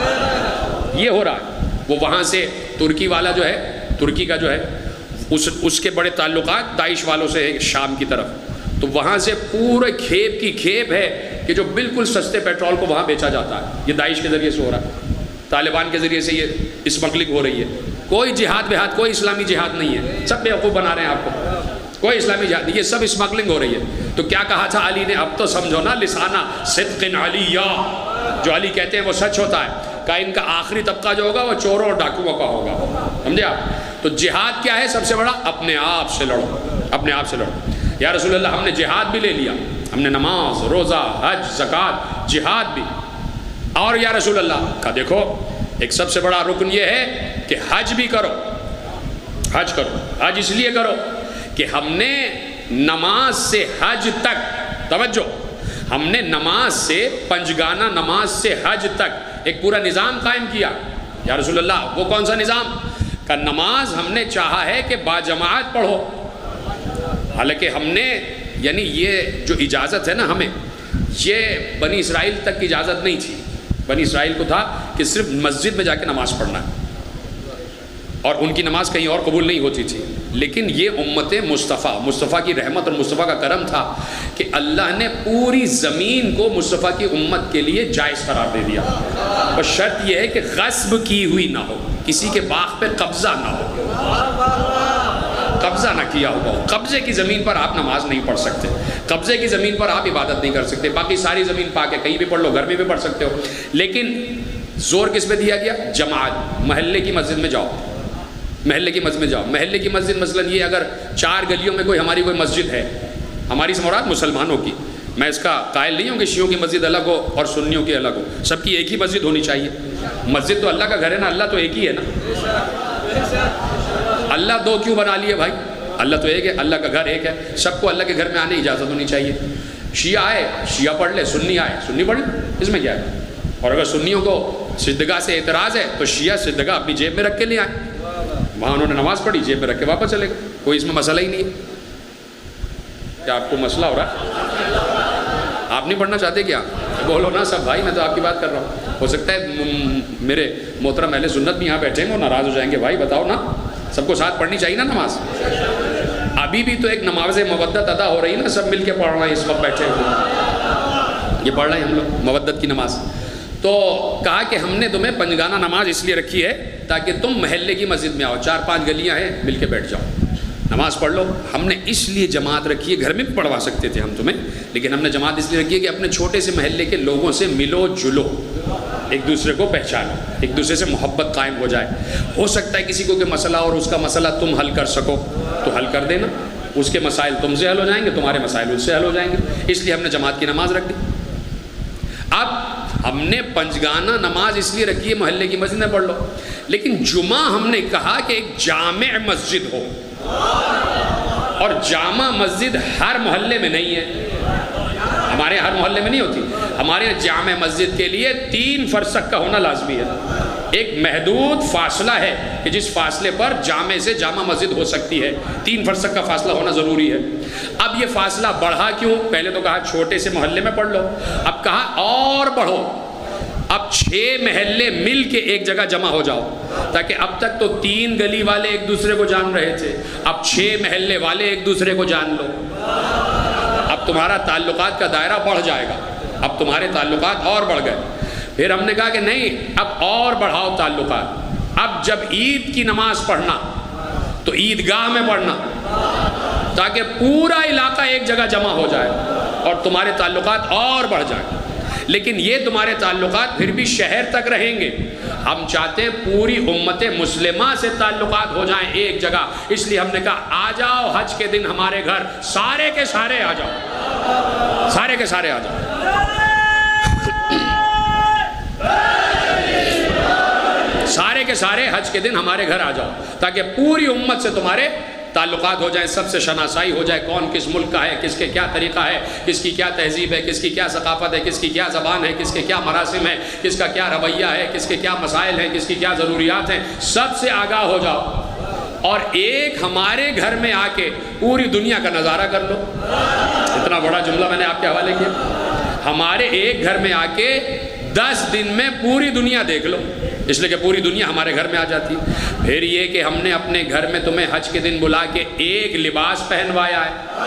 یہ ہو رہا ہے، وہ وہاں سے ترکی والا جو ہے، ترکی کا جو ہے اس کے بڑے تعلقات داعش والوں سے ہے شام کی طرف، تو وہاں سے پورے کھیپ کی کھیپ ہے کہ جو بالکل سستے پیٹرول کو وہاں بیچا جاتا ہے، یہ داعش کے ذریعے سے ہو رہا ہے، طالبان کے ذریعے سے یہ اسمگلنگ ہو رہی ہے۔ کوئی جہاد بہاد، کوئی اسلامی جہاد نہیں ہے، سب بیوقوف بنا رہے ہیں آپ کو، کوئی اسلامی جہاد نہیں، یہ سب اسمگلنگ ہو رہی ہے۔ تو کیا کہا تھا علی نے؟ اب تو سمجھو نا، لسانہ صدق علیہ، جو علی کہتے ہیں وہ سچ ہوتا ہے۔ کہ ان کا آخری طبقہ جو ہوگا وہ چوروں اور ڈاکوؤں کا ہوگا، سمجھے آپ؟ تو جہاد کیا ہے؟ سب سے بڑا اپنے آپ سے لڑو، اپنے آپ سے لڑو۔ یا رسول اللہ ہم نے جہاد بھی لے لیا، ہم نے نماز، روزہ، حج، زکوٰۃ، جہاد بھی، اور یا رسول اللہ کا دیکھو ایک سب سے بڑا رکن یہ ہے کہ حج بھی کرو، حج کرو۔ حج اس لیے کرو کہ ہم نے نماز سے حج تک، توجہ، ہم نے نماز سے، پنجگانہ نماز سے حج تک ایک پورا نظام قائم کیا۔ یا رسول اللہ وہ کون سا نظام؟ کہ نماز ہم نے چاہا ہے کہ باجماعت پڑھو، حالانکہ ہم نے، یعنی یہ جو اجازت ہے نا ہمیں، یہ بنی اسرائیل تک کی اجازت نہیں تھی۔ بنی اسرائیل کو تھا کہ صرف مسجد میں جا کے نماز پڑھنا ہے، اور ان کی نماز کہیں اور قبول نہیں ہوتی تھی۔ لیکن یہ امت مصطفیٰ کی رحمت اور مصطفیٰ کا کرم تھا کہ اللہ نے پوری زمین کو مصطفیٰ کی امت کے لیے جائز قرار دے دیا، اور شرط یہ ہے کہ غصب کی ہوئی نہ ہو، کسی کے باغ پہ قبضہ نہ ہو، قبضہ نہ کیا ہوا ہو۔ قبضے کی زمین پر آپ نماز نہیں پڑھ سکتے، قبضے کی زمین پر آپ عبادت نہیں کر سکتے، باقی ساری زمین پاک ہے، کہیں بھی پڑھ لو، گھر میں بھی پڑھ سکتے ہو۔ لیکن زور کس پہ دیا گیا؟ جماعت، محلے کی مسجد میں جاؤ، محلے کی مسجد میں جاؤ۔ محلے کی مسجد مثلا یہ اگر 4 گلیوں میں کوئی ہماری کوئی مسجد ہے، ہماری سے مراد مسلمانوں کی، میں اس کا قائل نہیں ہوں کہ شیعوں کی مسجد الگ ہو اور سنیوں کی الگ ہو، سب کی ایک ہی مسجد ہونی چاہیے۔ مسجد تو اللہ کا گھر ہے نا، اللہ تو ایک ہی ہے نا، اللہ 2 کیوں بنا لیے بھائی؟ اللہ تو ایک ہے، اللہ کا گھر ایک ہے، سب کو اللہ کے گھر میں آنے کی اجازت ہونی چاہیے۔ شیعہ آئے شیعہ پڑھ لے، سنی آئے سنی پڑھ لے، اس میں کیا ہے؟ اور اگر سنیوں کو سجدگاہ سے اعتراض ہے تو شیعہ سجدگاہ اپنی جیب میں رکھ کے لے آئے، وہاں انہوں نے نماز پڑھی، جیب میں رکھ کے واپس چلے گئے، کوئی اس میں مسئلہ ہی نہیں ہے۔ کیا آپ کو مسئلہ ہو رہا ہے؟ آپ نہیں پڑھنا چاہتے کیا؟ بولو نا سب بھائی، میں تو آپ کی بات کر رہا ہوں۔ ہو سکتا ہے میرے محترم اہل سنت بھی یہاں بیٹھے ہیں، وہ ناراض ہو جائیں گے، بھائی بتاؤ نا، سب کو ساتھ پڑھنی چاہیے نا نماز۔ ابھی بھی تو ایک نماز مودت ادا ہو رہی ہے نا، سب مل کے پڑھ رہے ہیں، اس وقت بیٹھے ہوئے یہ پڑھ رہے ہیں ہم لوگ مودت کی نماز۔ تو کہا کہ ہم نے تمہیں پنجگانہ نماز اس لیے رکھی ہے تاکہ تم محلے کی مسجد میں آؤ، 4-5 گلیاں ہیں، مل کے بیٹھ جاؤ، نماز پڑھ لو۔ ہم نے اس لیے جماعت رکھی ہے، گھر میں بھی پڑھوا سکتے تھے ہم تمہیں، لیکن ہم نے جماعت اس لیے رکھی ہے کہ اپنے چھوٹے سے محلے کے لوگوں سے ملو جلو، ایک دوسرے کو پہچانو، ایک دوسرے سے محبت قائم ہو جائے۔ ہو سکتا ہے کسی کو کہ مسئلہ اور اس کا مسئلہ تم حل کر سکو تو حل کر دینا، اس کے مسائل تم سے حل ہو جائیں گے، تمہارے مسائل اس سے حل ہو جائیں گے، اس لیے ہم نے جماعت کی نماز رکھ دی۔ اب ہم نے پنجگانہ نماز اس لیے رکھی ہے محلے کی مسجد میں پڑھ لو، لیکن جمعہ ہم نے کہا کہ ایک جامع مسجد ہو، اور جامع مسجد ہر محلے میں نہیں ہے، ہمارے ہر محلے میں نہیں ہوتی، ہمارے جامع مسجد کے لیے 3 فرسخ کا ہونا لازمی ہے، ایک محدود فاصلہ ہے کہ جس فاصلے پر جامع سے جامع مسجد ہو سکتی ہے، 3 فرسخ کا فاصلہ ہونا ضروری ہے۔ اب یہ فاصلہ بڑھا کیوں؟ پہلے تو کہا چھوٹے سے محلے میں پڑھ لو، اب کہا اور بڑھو، اب 6 محلے مل کے ایک جگہ جمع ہو جاؤ، تاکہ اب تک تو 3 گلی والے ایک دوسرے کو جان رہے تھے، اب 6 محلے والے ایک دوسرے کو جان لو، اب تمہارا تعلقات کا دائرہ بڑھ جائے گا، اب تمہارے تعلقات اور بڑھ گئے۔ پھر ہم نے کہا کہ نہیں، اب اور بڑھاؤ تعلقات، اب جب عید کی نماز پڑھنا تو عیدگاہ میں پڑھنا، تاکہ پورا علاقہ ایک جگہ جمع ہو جائے اور تمہارے تعلقات اور بڑھ جائیں۔ لیکن یہ تمہارے تعلقات پھر بھی شہر تک رہیں گے، ہم چاہتے ہیں پوری امت مسلمہ سے تعلقات ہو جائیں ایک جگہ، اس لیے ہم نے کہا آ جاؤ حج کے دن ہمارے گھر، سارے کے سارے آ جاؤ، سارے کے سارے آ جاؤ، سارے کے سارے حج کے دن ہمارے گھر آ جاؤ، تاکہ پوری امت سے تمہارے تعلقات ہو جائیں، سب سے شناسائی ہو جائے، کون کس ملک کا ہے، کس کے کیا طریقہ ہے، کس کی کیا تہذیب ہے، کس کی کیا ثقافت ہے، کس کی کیا زبان ہے، کس کے کیا مراسم ہے، کس کا کیا رویہ ہے، کس کے کیا مسائل ہیں، کس کی کیا ضروریات ہیں، سب سے آگاہ ہو جاؤ، اور ایک ہمارے گھر میں آ کے پوری دنیا کا نظارہ کر لو۔ اتنا بڑا جملہ میں نے آپ کے حوالے کیا، ہمارے ایک گھر میں آ کے 10 دن میں پوری دنیا دیکھ لو، اس لیے کہ پوری دنیا ہمارے گھر میں آ جاتی ہے۔ پھر یہ کہ ہم نے اپنے گھر میں تمہیں حج کے دن بلا کے ایک لباس پہنوایا ہے،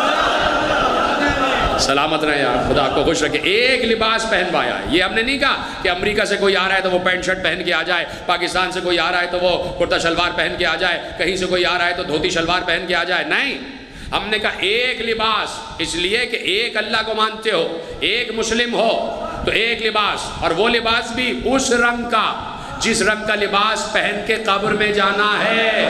سلامت رہے آپ، خدا کو خوش رکھے، ایک لباس پہنوایا ہے۔ یہ ہم نے نہیں کہا کہ امریکہ سے کوئی آ رہا ہے تو وہ پینٹ شرٹ پہن کے آ جائے، پاکستان سے کوئی آ رہا ہے تو وہ کرتا شلوار پہن کے آ جائے، کہیں سے کوئی آ رہا ہے تو دھوتی شلوار پہن کے آ جائے، نہیں، ہم نے کہا ایک لباس، اس لیے کہ ایک اللہ کو مانتے ہو، ایک مسلم ہو تو ایک لباس، اور وہ لباس بھی اس رنگ کا جس رنگ کا لباس پہن کے قبر میں جانا ہے۔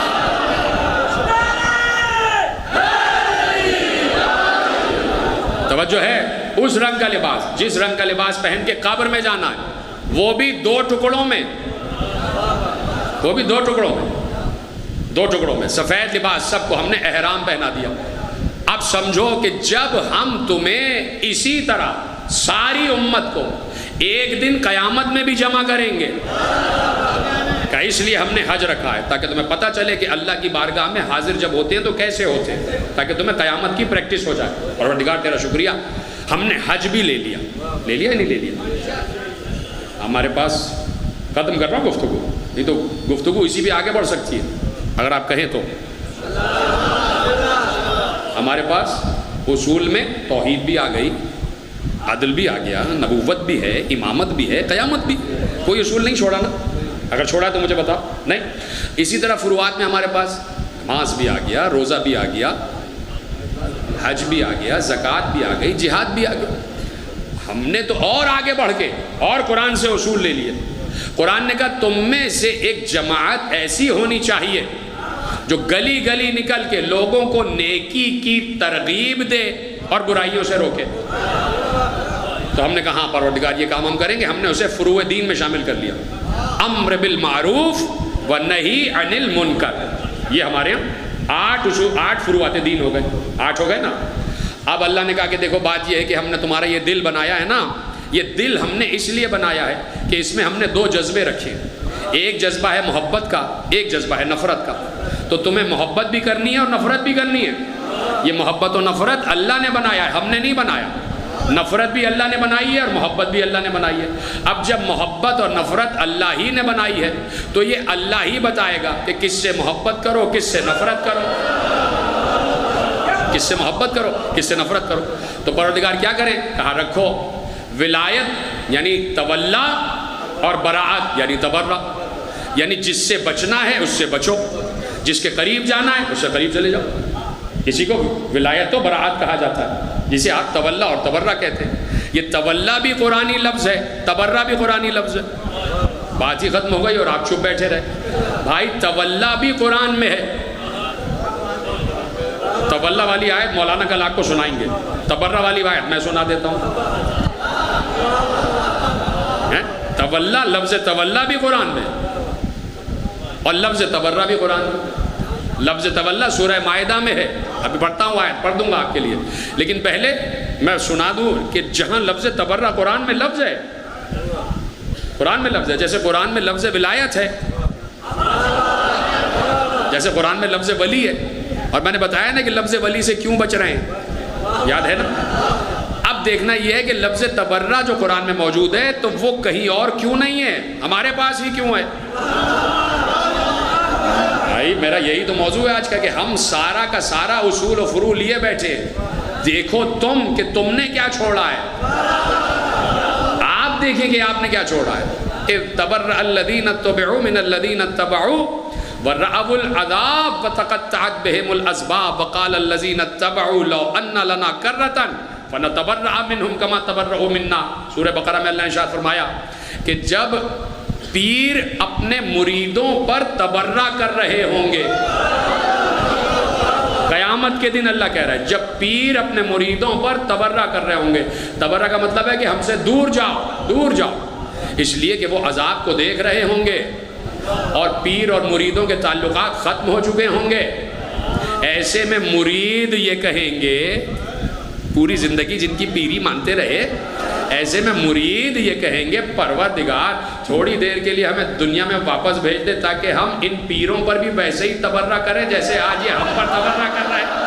توجہ ہے، اس رنگ کا لباس، جس رنگ کا لباس پہن کے قبر میں جانا ہے، وہ بھی 2 ٹکڑوں میں، وہ بھی 2 ٹکڑوں میں، 2 ٹکڑوں میں، سفید لباس، سب کو ہم نے احرام پہنا دیا۔ اب سمجھو کہ جب ہم تمہیں اسی طرح ساری امت کو ایک دن قیامت میں بھی جمع کریں گے، کہ اس لیے ہم نے حج رکھا ہے، تاکہ تمہیں پتہ چلے کہ اللہ کی بارگاہ میں حاضر جب ہوتے ہیں تو کیسے ہوتے ہیں، تاکہ تمہیں قیامت کی پریکٹس ہو جائے۔ پروردگار تیرا شکریہ، ہم نے حج بھی لے لیا، لے لیا نہیں لے لیا، ہمارے پاس، ختم کر رہا ہوں گفتگو، نہیں تو گفتگو اسی بھی آگے بڑھ سکتی ہے اگر آپ کہیں تو۔ ہمارے پاس اصول میں توحید بھی آ گئی، عدل بھی آ گیا، نبوت بھی ہے، امامت بھی ہے، قیامت بھی، کوئی اصول نہیں چھوڑا نا، اگر چھوڑا تو مجھے بتاؤ، نہیں۔ اسی طرح فروعات میں ہمارے پاس نماز بھی آ گیا، روزہ بھی آ گیا، حج بھی آ گیا، زکوٰۃ بھی آ گئی، جہاد بھی آ گیا۔ ہم نے تو اور آگے بڑھ کے اور قرآن سے اصول لے لیے۔ قرآن نے کہا تم میں سے ایک جماعت ایسی ہونی چاہیے جو گلی گلی نکل کے لوگوں کو نیکی کی ترغیب دے اور برائیوں سے روکے۔ تو ہم نے کہا ہاں پروردگار یہ کام ہم کریں گے، ہم نے اسے فروع دین میں شامل کر لیا، امر بالمعروف ونہی عن المنکر، یہ ہمارے ہاں 8 فروعات دین ہو گئے، 8 ہو گئے نا۔ اب اللہ نے کہا کہ دیکھو بات یہ ہے کہ ہم نے تمہارا یہ دل بنایا ہے نا، یہ دل ہم نے اس لیے بنایا ہے کہ اس میں ہم نے 2 جذبے رکھے، ایک جذبہ ہے محبت کا، ایک جذبہ ہے نفرت کا۔ تو تمہیں محبت بھی کرنی ہے اور نفرت بھی کرنی ہے۔ یہ محبت و نفرت اللہ نے بنایا ہے، ہم نے نہیں بنایا۔ نفرت بھی اللہ نے بنائی ہے اور محبت بھی اللہ نے بنائی ہے۔ اب جب محبت اور نفرت اللہ ہی نے بنائی ہے تو یہ اللہ ہی بتائے گا کہ کس سے محبت کرو، کس سے نفرت کرو، کس سے محبت کرو، کس سے نفرت کرو۔ تو پروردگار کیا کریں؟ کہا رکھو ولایت یعنی تولا اور براعت یعنی تبرہ، یعنی جس سے بچنا ہے اس سے بچو، جس کے قریب جانا ہے اس سے قریب چلے جاؤ. کسی کو ولایت و براعت کہا جاتا ہے، جسے آپ تولا اور تبرہ کہتے ہیں. یہ تولا بھی قرآنی لفظ ہے، تبرہ بھی قرآنی لفظ ہے. بات ہی ختم ہو گئی اور آپ چپ بیٹھے رہے. بھائی تولا بھی قرآن میں ہے. تولا والی آیت مولانا کل آپ کو سنائیں گے، تبرہ والی آیت میں سنا دیتا ہوں. تولا، لفظ تولا بھی قرآن میں اور لفظ تبرہ بھی قرآن میں. لفظ تولا سورہ مائدہ میں ہے، ابھی پڑھتا ہوں آیت، پڑھ دوں گا آپ کے لیے، لیکن پہلے میں سنا دوں کہ جہاں لفظ تبرہ قرآن میں لفظ ہے، قرآن میں لفظ ہے، جیسے قرآن میں لفظ ولایت ہے، جیسے قرآن میں لفظ ولی ہے. اور میں نے بتایا نا کہ لفظ ولی سے کیوں بچ رہے ہیں، یاد ہے نا. اب دیکھنا یہ ہے کہ لفظ تبرہ جو قرآن میں موجود ہے تو وہ کہیں اور کیوں نہیں ہے، ہمارے پاس ہی کیوں ہے. بھائی میرا یہی تو موضوع ہے آج کا کہ ہم سارا کا سارا اصول و فروع لیے بیٹھے. دیکھو تم کہ تم نے کیا چھوڑا ہے، آپ دیکھیں کہ آپ نے کیا چھوڑا ہے. تبرأ الذین اتبعوا من الذین اتبعوا ورأوا العذاب وتقطعت بهم الاسباب وقال الذین اتبعوا لو ان لنا کرۃ فنتبرأ منهم كما تبرؤوا منا. سورہ بقرہ میں اللہ نے ارشاد فرمایا کہ جب پیر اپنے مریدوں پر تبرہ کر رہے ہوں گے، قیامت کے دن اللہ کہہ رہا ہے جب پیر اپنے مریدوں پر تبرہ کر رہے ہوں گے. تبرہ کا مطلب ہے کہ ہم سے دور جاؤ، دور جاؤ، اس لیے کہ وہ عذاب کو دیکھ رہے ہوں گے اور پیر اور مریدوں کے تعلقات ختم ہو چکے ہوں گے. ایسے میں مرید یہ کہیں گے، پوری زندگی جن کی پیری مانتے رہے، ایسے میں مرید یہ کہیں گے پروردگار تھوڑی دیر کے لیے ہمیں دنیا میں واپس بھیج دے تاکہ ہم ان پیروں پر بھی ویسے ہی تبرہ کریں جیسے آج یہ ہم پر تبرہ کر رہے ہیں.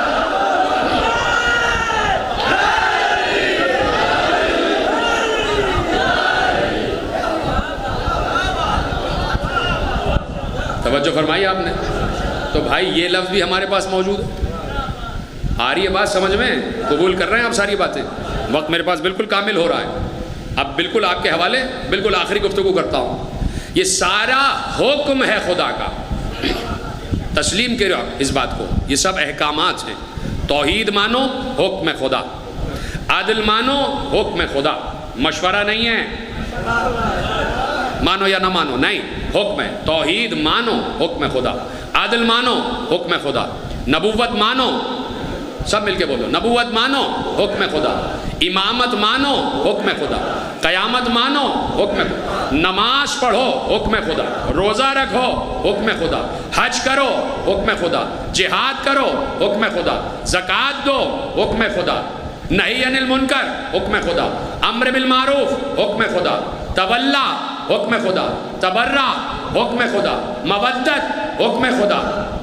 توجہ فرمائی آپ نے. تو بھائی یہ لفظ بھی ہمارے پاس موجود ہے. آ رہی ہے بات سمجھ میں؟ قبول کر رہے ہیں آپ ساری باتیں؟ وقت میرے پاس بالکل کامل ہو رہا ہے. اب بالکل آپ کے حوالے بالکل آخری گفتگو کرتا ہوں. یہ سارا حکم ہے خدا کا، تسلیم کرو اس بات کو. یہ سب احکامات ہیں. توحید مانو، حکم خدا. عدل مانو، حکم خدا. مشورہ نہیں ہے، مانو یا نہ مانو، نہیں، حکم ہے. توحید مانو، حکم خدا. عدل مانو، حکم خدا. نبوت مانو، سب مل کے بولو، نبوت مانو، حکم خدا. امامت مانو، حکم خدا. قیامت مانو، حکم خدا. نماز پڑھو، حکم خدا. روزہ رکھو، حکم خدا. حج کرو، حکم خدا. جہاد کرو، حکم خدا. زکوٰۃ دو، حکم خدا. نہی عن المنکر، حکم خدا. امر بالمعروف، حکم خدا. تولا، حکم خدا. تبرہ، حکم خدا. مودت، حکم خدا.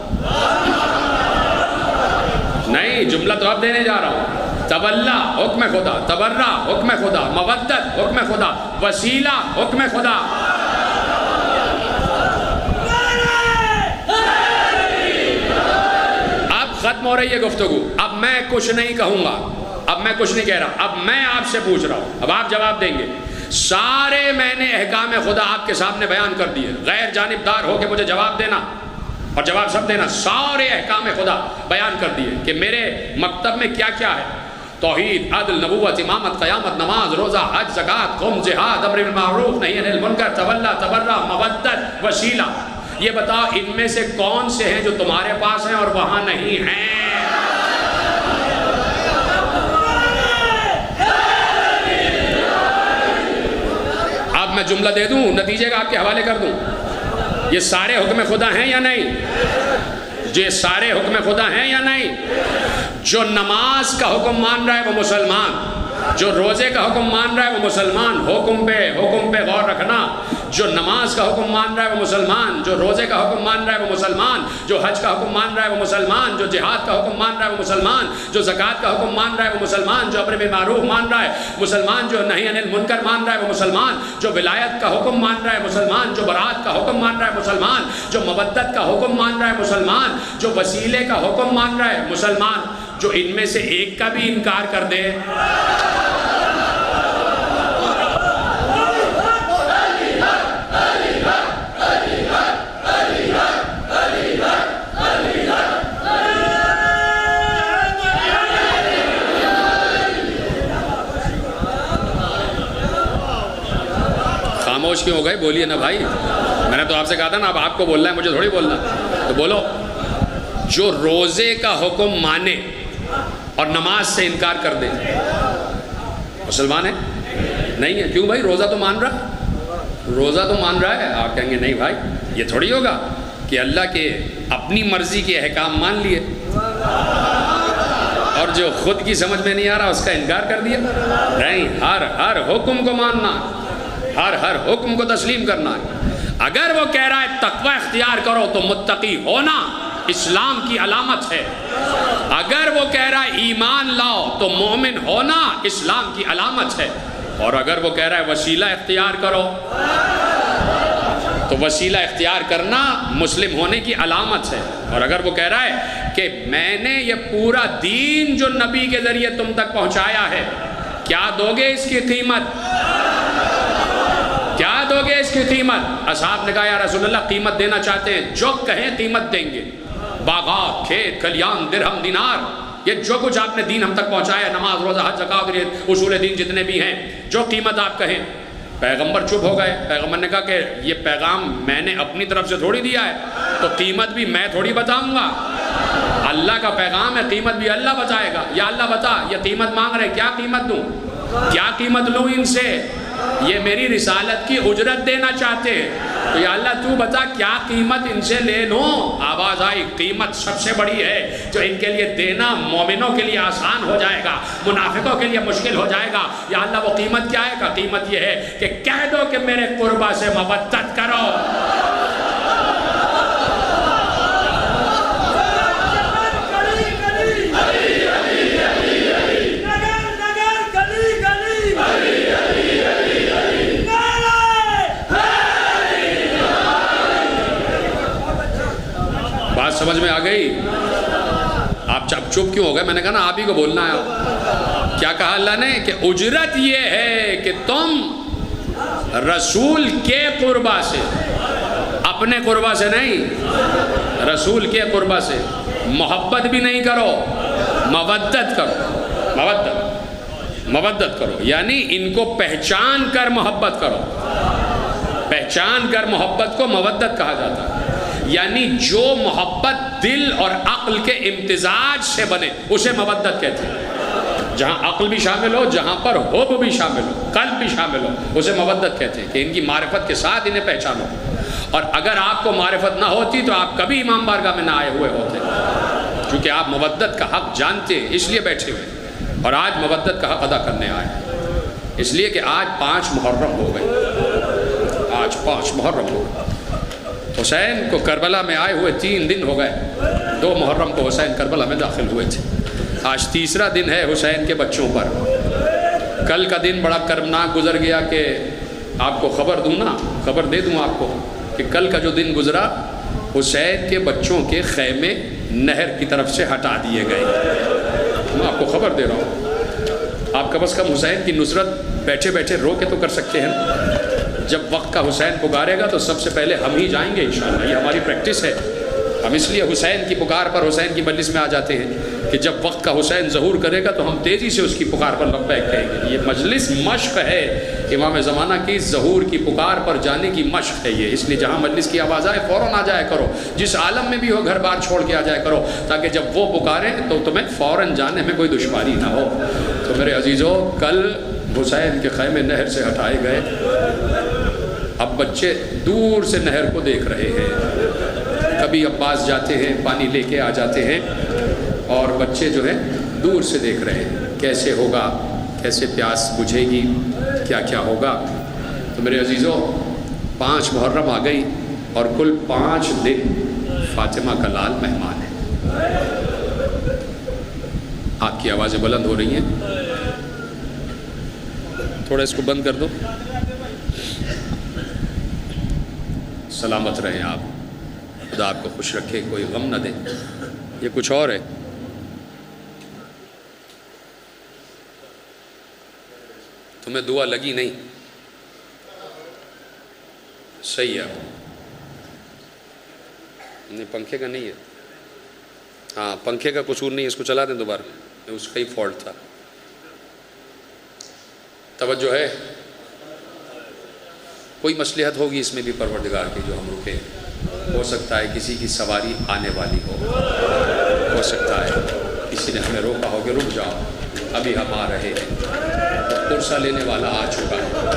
نہیں، جملہ تو اب دینے جا رہا ہوں. تولا، حکم خدا. تبرہ، حکم خدا. مودت، حکم خدا. وسیلہ، حکم خدا. اب ختم ہو رہی ہے گفتگو. اب میں کچھ نہیں کہوں گا، اب میں کچھ نہیں کہہ رہا. اب میں آپ سے پوچھ رہا ہوں، اب آپ جواب دیں گے. سارے میں نے احکام خدا آپ کے سامنے بیان کر دیے. غیر جانبدار ہو کے مجھے جواب دینا اور جواب سب دینا. سارے احکام خدا بیان کر دیے کہ میرے مکتب میں کیا کیا ہے. توحید، عدل، نبوت، امامت، قیامت، نماز، روزہ، حج، زکوٰۃ، قوم، جہاد، امر بالمعروف، نہی عن المنکر، تولا، تبرہ، مودت، وسیلہ. یہ بتاؤ ان میں سے کون سے ہیں جو تمہارے پاس ہیں اور وہاں نہیں ہیں؟ اب میں جملہ دے دوں، نتیجے کا آپ کے حوالے کر دوں. یہ سارے حکم خدا ہیں یا نہیں؟ یہ سارے حکم خدا ہیں یا نہیں؟ جو نماز کا حکم مان رہا ہے وہ مسلمان، جو روزے کا حکم مان رہا ہے وہ مسلمان. حکم پہ غور رکھنا. جو نماز کا حکم مان رہا ہے وہ مسلمان، جو روزے کا حکم مان رہا ہے وہ مسلمان، جو حج کا حکم مان رہا ہے وہ مسلمان، جو جہاد کا حکم مان رہا ہے وہ مسلمان، جو زکوٰۃ کا حکم مان رہا ہے وہ مسلمان، جو امر بالمعروف مان رہا ہے مسلمان، جو نہی عن المنکر مان رہا ہے وہ مسلمان، جو ولایت کا حکم مان رہا ہے مسلمان، جو برات کا حکم مان رہا ہے مسلمان، جو مودت کا حکم مان رہا ہے مسلمان، جو وسیلے کا حکم مان رہا ہے مسلمان. جو ان میں سے ایک کا بھی انکار کر دے، خاموش کیوں ہو گئے؟ بولیے نا بھائی. میں نے تو آپ سے کہا تھا نا، اب آپ کو بولنا ہے، مجھے تھوڑی بولنا. تو بولو. جو روزے کا حکم مانے اور نماز سے انکار کر دے مسلمان ہے؟ نہیں ہے. کیوں بھائی؟ روزہ تو مان رہا، روزہ تو مان رہا ہے. آپ کہیں گے نہیں بھائی یہ تھوڑی ہوگا کہ اللہ کے اپنی مرضی کے احکام مان لیے اور جو خود کی سمجھ میں نہیں آ رہا اس کا انکار کر دیا. نہیں، ہر حکم کو ماننا، ہر حکم کو تسلیم کرنا ہے. اگر وہ کہہ رہا ہے تقوی اختیار کرو تو متقی ہونا اسلام کی علامت ہے. اگر وہ کہہ رہا ہے ایمان لاؤ تو مومن ہونا اسلام کی علامت ہے. اور اگر وہ کہہ رہا ہے وسیلہ اختیار کرو تو وسیلہ اختیار کرنا مسلم ہونے کی علامت ہے. اور اگر وہ کہہ رہا ہے کہ میں نے یہ پورا دین جو نبی کے ذریعے تم تک پہنچایا ہے، کیا دو گے اس کی قیمت؟ کیا دو گے اس کی قیمت؟ اصحاب نے کہا یا رسول اللہ قیمت دینا چاہتے ہیں، جو کہیں قیمت دیں گے. باغات، کھیت، کھلیان، درہم، دینار، یہ جو کچھ آپ نے دین ہم تک پہنچایا، نماز، روزہ، حج، زکوٰۃ، اصول دین جتنے بھی ہیں، جو قیمت آپ کہیں. پیغمبر چپ ہو گئے. پیغمبر نے کہا کہ یہ پیغام میں نے اپنی طرف سے تھوڑی دیا ہے، تو قیمت بھی میں تھوڑی بتاؤں گا. اللہ کا پیغام ہے، قیمت بھی اللہ بتائے گا. یا اللہ بتا، یہ قیمت مانگ رہے، کیا قیمت دوں؟ کیا قیمت لوں ان سے؟ یہ میری رسالت کی اجرت دینا چاہتے ہیں، تو یا اللہ تو بتا کیا قیمت ان سے لے لوں؟ آواز آئی قیمت سب سے بڑی ہے جو ان کے لیے دینا مومنوں کے لیے آسان ہو جائے گا، منافقوں کے لیے مشکل ہو جائے گا. یا اللہ وہ قیمت کیا ہے؟ کہ قیمت یہ ہے کہ کہہ دو کہ میرے قربا سے مودت کرو. بات سمجھ میں آ گئی؟ آپ چپ کیوں ہو گئے؟ میں نے کہا نا آپ ہی کو بولنا ہے. کیا کہا اللہ نے؟ کہ اجرت یہ ہے کہ تم رسول کے قربا سے، اپنے قربا سے نہیں، رسول کے قربا سے محبت بھی نہیں کرو، مودت کرو. مودت کرو یعنی ان کو پہچان کر محبت کرو. پہچان کر محبت کو مودت کہا جاتا ہے. یعنی جو محبت دل اور عقل کے امتزاج سے بنے اسے مودت کہتے ہیں. جہاں عقل بھی شامل ہو، جہاں پر حب بھی شامل ہو، قلب بھی شامل ہو، اسے مودت کہتے ہیں کہ ان کی معرفت کے ساتھ انہیں پہچانو. اور اگر آپ کو معرفت نہ ہوتی تو آپ کبھی امام بارگاہ میں نہ آئے ہوئے ہوتے، کیونکہ آپ مودت کا حق جانتے ہیں، اس لیے بیٹھے ہوئے. اور آج مودت کا حق ادا کرنے آئے، اس لیے کہ آج 5 محرم ہو گئے. آج 5 محرم ہو گئے. حسین کو کربلا میں آئے ہوئے 3 دن ہو گئے. 2 محرم کو حسین کربلا میں داخل ہوئے تھے. آج تیسرا دن ہے حسین کے بچوں پر. کل کا دن بڑا کربناک گزر گیا کہ آپ کو خبر دوں نا، خبر دے دوں آپ کو کہ کل کا جو دن گزرا حسین کے بچوں کے خیمے نہر کی طرف سے ہٹا دیے گئے. میں آپ کو خبر دے رہا ہوں. آپ کم از کم حسین کی نصرت بیٹھے بیٹھے رو کے تو کر سکتے ہیں. جب وقت کا حسین پکارے گا تو سب سے پہلے ہم ہی جائیں گے انشاءاللہ. یہ ہماری پریکٹس ہے. ہم اس لیے حسین کی پکار پر حسین کی مجلس میں آ جاتے ہیں کہ جب وقت کا حسین ظہور کرے گا تو ہم تیزی سے اس کی پکار پر لبیک کہیں گے. یہ مجلس مشق ہے امام زمانہ کی، ظہور کی پکار پر جانے کی مشق ہے یہ. اس لیے جہاں مجلس کی آواز آئے فوراً آ جایا کرو. جس عالم میں بھی ہو گھر بار چھوڑ کے آ جایا کرو تاکہ جب وہ پکاریں تو تمہیں فوراً جانے میں کوئی دشواری نہ ہو. تو میرے عزیزو، کل حسین کے خیمے نہر سے ہٹائے گئے. اب بچے دور سے نہر کو دیکھ رہے ہیں. کبھی عباس جاتے ہیں پانی لے کے آ جاتے ہیں اور بچے جو ہیں دور سے دیکھ رہے ہیں کیسے ہوگا، کیسے پیاس بجھے گی، کیا کیا ہوگا. تو میرے عزیزو، 5 محرم آ گئی اور کل 5 دن فاطمہ کا لال مہمان ہے. آپ کی آوازیں بلند ہو رہی ہیں، تھوڑا اس کو بند کر دو. سلامت رہیں آپ، خدا آپ کو خوش رکھے، کوئی غم نہ دے. یہ کچھ اور ہے. تمہیں دعا لگی نہیں؟ صحیح ہے. نہیں، پنکھے کا نہیں ہے. ہاں، پنکھے کا قصور نہیں ہے، اس کو چلا دیں دوبارہ. اس کا ہی فالٹ تھا. توجہ ہے. کوئی مصلحت ہوگی اس میں بھی پروردگار کی جو ہم رکے. ہو سکتا ہے کسی کی سواری آنے والی ہو سکتا ہے کسی نے ہمیں روکا ہو کہ رک جاؤ ابھی ہم آ رہے ہیں. پرسہ لینے والا آ چکا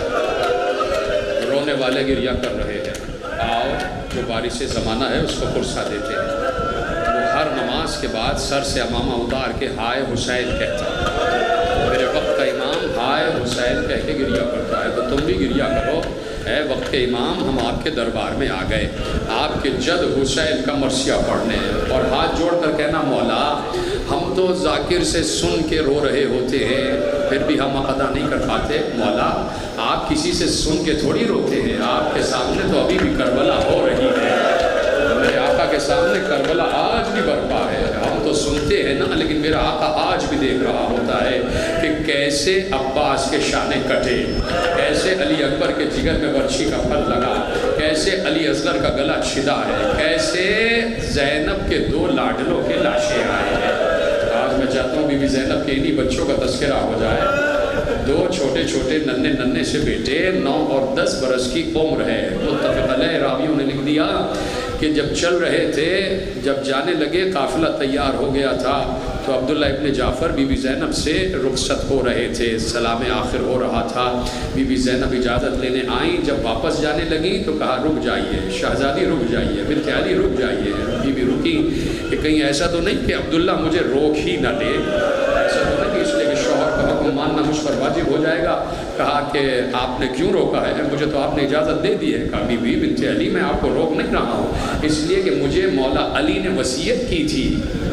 ہے, رونے والے گریہ کر رہے ہیں, آؤ جو بارش زمانہ ہے اس کو پرسہ دیتے ہیں. وہ ہر نماز کے بعد سر سے امامہ اتار کے ہائے حسین کہتا ہے. میرے وقت کا امام ہائے حسین کہہ کے گریہ کرتا ہے, تو تم بھی گریہ کرو. اے وقت کے امام, ہم آپ کے دربار میں آ گئے, آپ کے جد حسین کا مرثیہ پڑھنے, اور ہاتھ جوڑ کر کہنا مولا ہم تو ذاکر سے سن کے رو رہے ہوتے ہیں پھر بھی ہم ادا نہیں کر پاتے. مولا آپ کسی سے سن کے تھوڑی روتے ہیں, آپ کے سامنے تو ابھی بھی کربلا ہو رہی ہے. میرے آقا کے سامنے کربلا آج بھی برپا ہے. ہم تو سنتے ہیں نا, لیکن میرا آقا آج بھی دیکھ رہا ہوتا ہے کہ کیسے عباس کے شانے کٹے, کیسے علی اکبر کے جگر میں برچھی کا پھل لگا, کیسے علی اصغر کا گلا چھدا ہے, کیسے زینب کے 2 لاڈلوں کے لاشیں آئے ہیں. آج میں چاہتا ہوں بی بی زینب کے انہی بچوں کا تذکرہ ہو جائے. 2 چھوٹے چھوٹے ننھے سے بیٹے, 9 اور 10 برس کی عمر ہے. متفق علیہ راویوں نے لکھ دیا کہ جب چل رہے تھے, جب جانے لگے قافلہ تیار ہو گیا تھا, تو عبداللہ ابن جعفر بی بی زینب سے رخصت ہو رہے تھے, سلام آخر ہو رہا تھا. بی بی زینب اجازت لینے آئیں, جب واپس جانے لگیں تو کہا رک جائیے شہزادی, رک جائیے بنت علی, رک جائیے. بی بی رکی کہ کہیں ایسا تو نہیں کہ عبداللہ مجھے روک ہی نہ لے, ایسا تو نہیں کہ اس لیے کہ شوہر کا حکم ماننا مجھ پر واجب ہو جائے گا. کہا کہ آپ نے کیوں روکا ہے, مجھے تو آپ نے اجازت دے دی ہے. کہا بی بی بنت علی میں آپ کو روک نہیں رہا ہوں, اس لیے کہ مجھے مولا علی نے وصیت کی تھی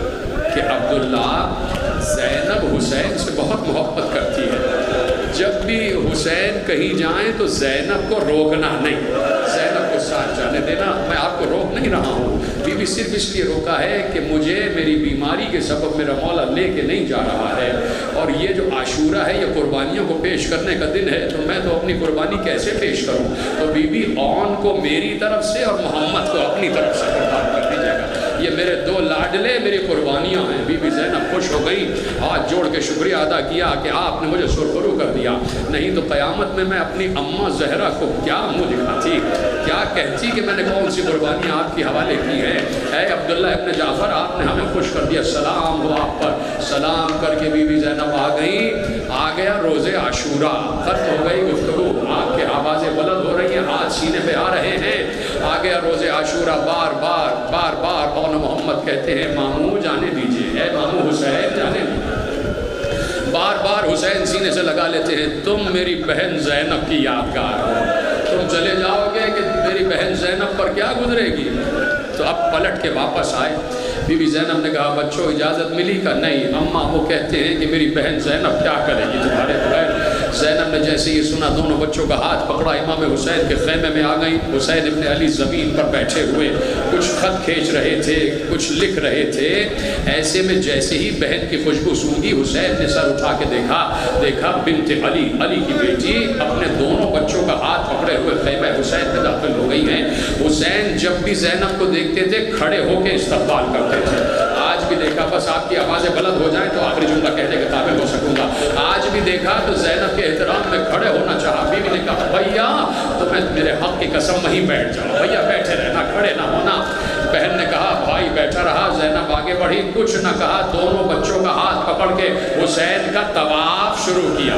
کہ عبداللہ زینب حسین سے بہت محبت کرتی ہے, جب بھی حسین کہیں جائیں تو زینب کو روکنا نہیں, زینب کو ساتھ جانے دینا. میں آپ کو روک نہیں رہا ہوں. بی بی صرف اس لیے روکا ہے کہ مجھے میری بیماری کے سبب میرا مولا لے کے نہیں جا رہا ہے, اور یہ جو عاشورہ ہے یہ قربانیوں کو پیش کرنے کا دن ہے, تو میں تو اپنی قربانی کیسے پیش کروں. تو بی بی اون کو میری طرف سے اور محمد کو اپنی طرف سے قربان کر دیجیے گا. یہ میرے 2 لاڈلے میری قربانیاں ہیں. بی بی زینب خوش ہو گئی, ہاتھ جوڑ کے شکریہ ادا کیا کہ آپ نے مجھے سرخرو کر دیا, نہیں تو قیامت میں اپنی اماں زہرا کو کیا منہ دکھاتی, کیا کہتی کہ میں نے کون سی قربانیاں آپ کے حوالے کی ہیں. اے عبداللہ ابن جعفر, آپ نے ہمیں خوش کر دیا, سلام ہو آپ پر. سلام کر کے بی بی زینب آ گئیں. آ گیا روز عاشورہ, ختم ہو گئی گفتگو, آپ کے آوازیں بلند ہو رہی ہیں, ہاتھ سینے پہ آ رہے ہیں. آ گیا روز عاشورہ, بار بار اور محمد کہتے ہیں ماموں جانے دیجئے, اے ماموں حسین جانے دیجئے. بار بار حسین سینے سے لگا لیتے ہیں, تم میری بہن زینب کی یادگار ہو, تم چلے جاؤ گے کہ میری بہن زینب پر کیا گزرے گی. تو اب پلٹ کے واپس آئے. بی بی زینب نے کہا بچوں اجازت ملی کا نہیں, اماں وہ کہتے ہیں کہ میری بہن زینب کیا کرے گی تمہارے بغیر. زینب نے جیسے یہ سنا دونوں بچوں کا ہاتھ پکڑا, امام حسین کے خیمے میں آ گئی. حسین ابن علی زمین پر بیٹھے ہوئے کچھ خط کھینچ رہے تھے, کچھ لکھ رہے تھے. ایسے میں جیسے ہی بہن کی خوشبو سونگی, حسین نے سر اٹھا کے دیکھا بنت علی, علی کی بیٹی اپنے دونوں بچوں کا ہاتھ پکڑے ہوئے خیمہ حسین میں داخل ہو گئی ہیں. حسین جب بھی زینب کو دیکھتے تھے کھڑے ہو کے استقبال کرتے تھے. آج بھی دیکھا, بس آپ کی آوازیں بلند ہو جائیں تو آخری جملہ کہنے کے قابل ہو سکوں گا. آج بھی دیکھا تو زینب کے احترام میں کھڑے ہونا چاہا. بیوی نے کہا بھیا تمہیں میرے حق کی قسم وہیں بیٹھ جاؤ, بھیا بیٹھے رہنا, کھڑے نہ ہونا. بہن نے کہا بھائی بیٹھا رہا. زینب آگے بڑھی, کچھ نہ کہا, دونوں بچوں کا ہاتھ پکڑ کے حسین کا طواف شروع کیا.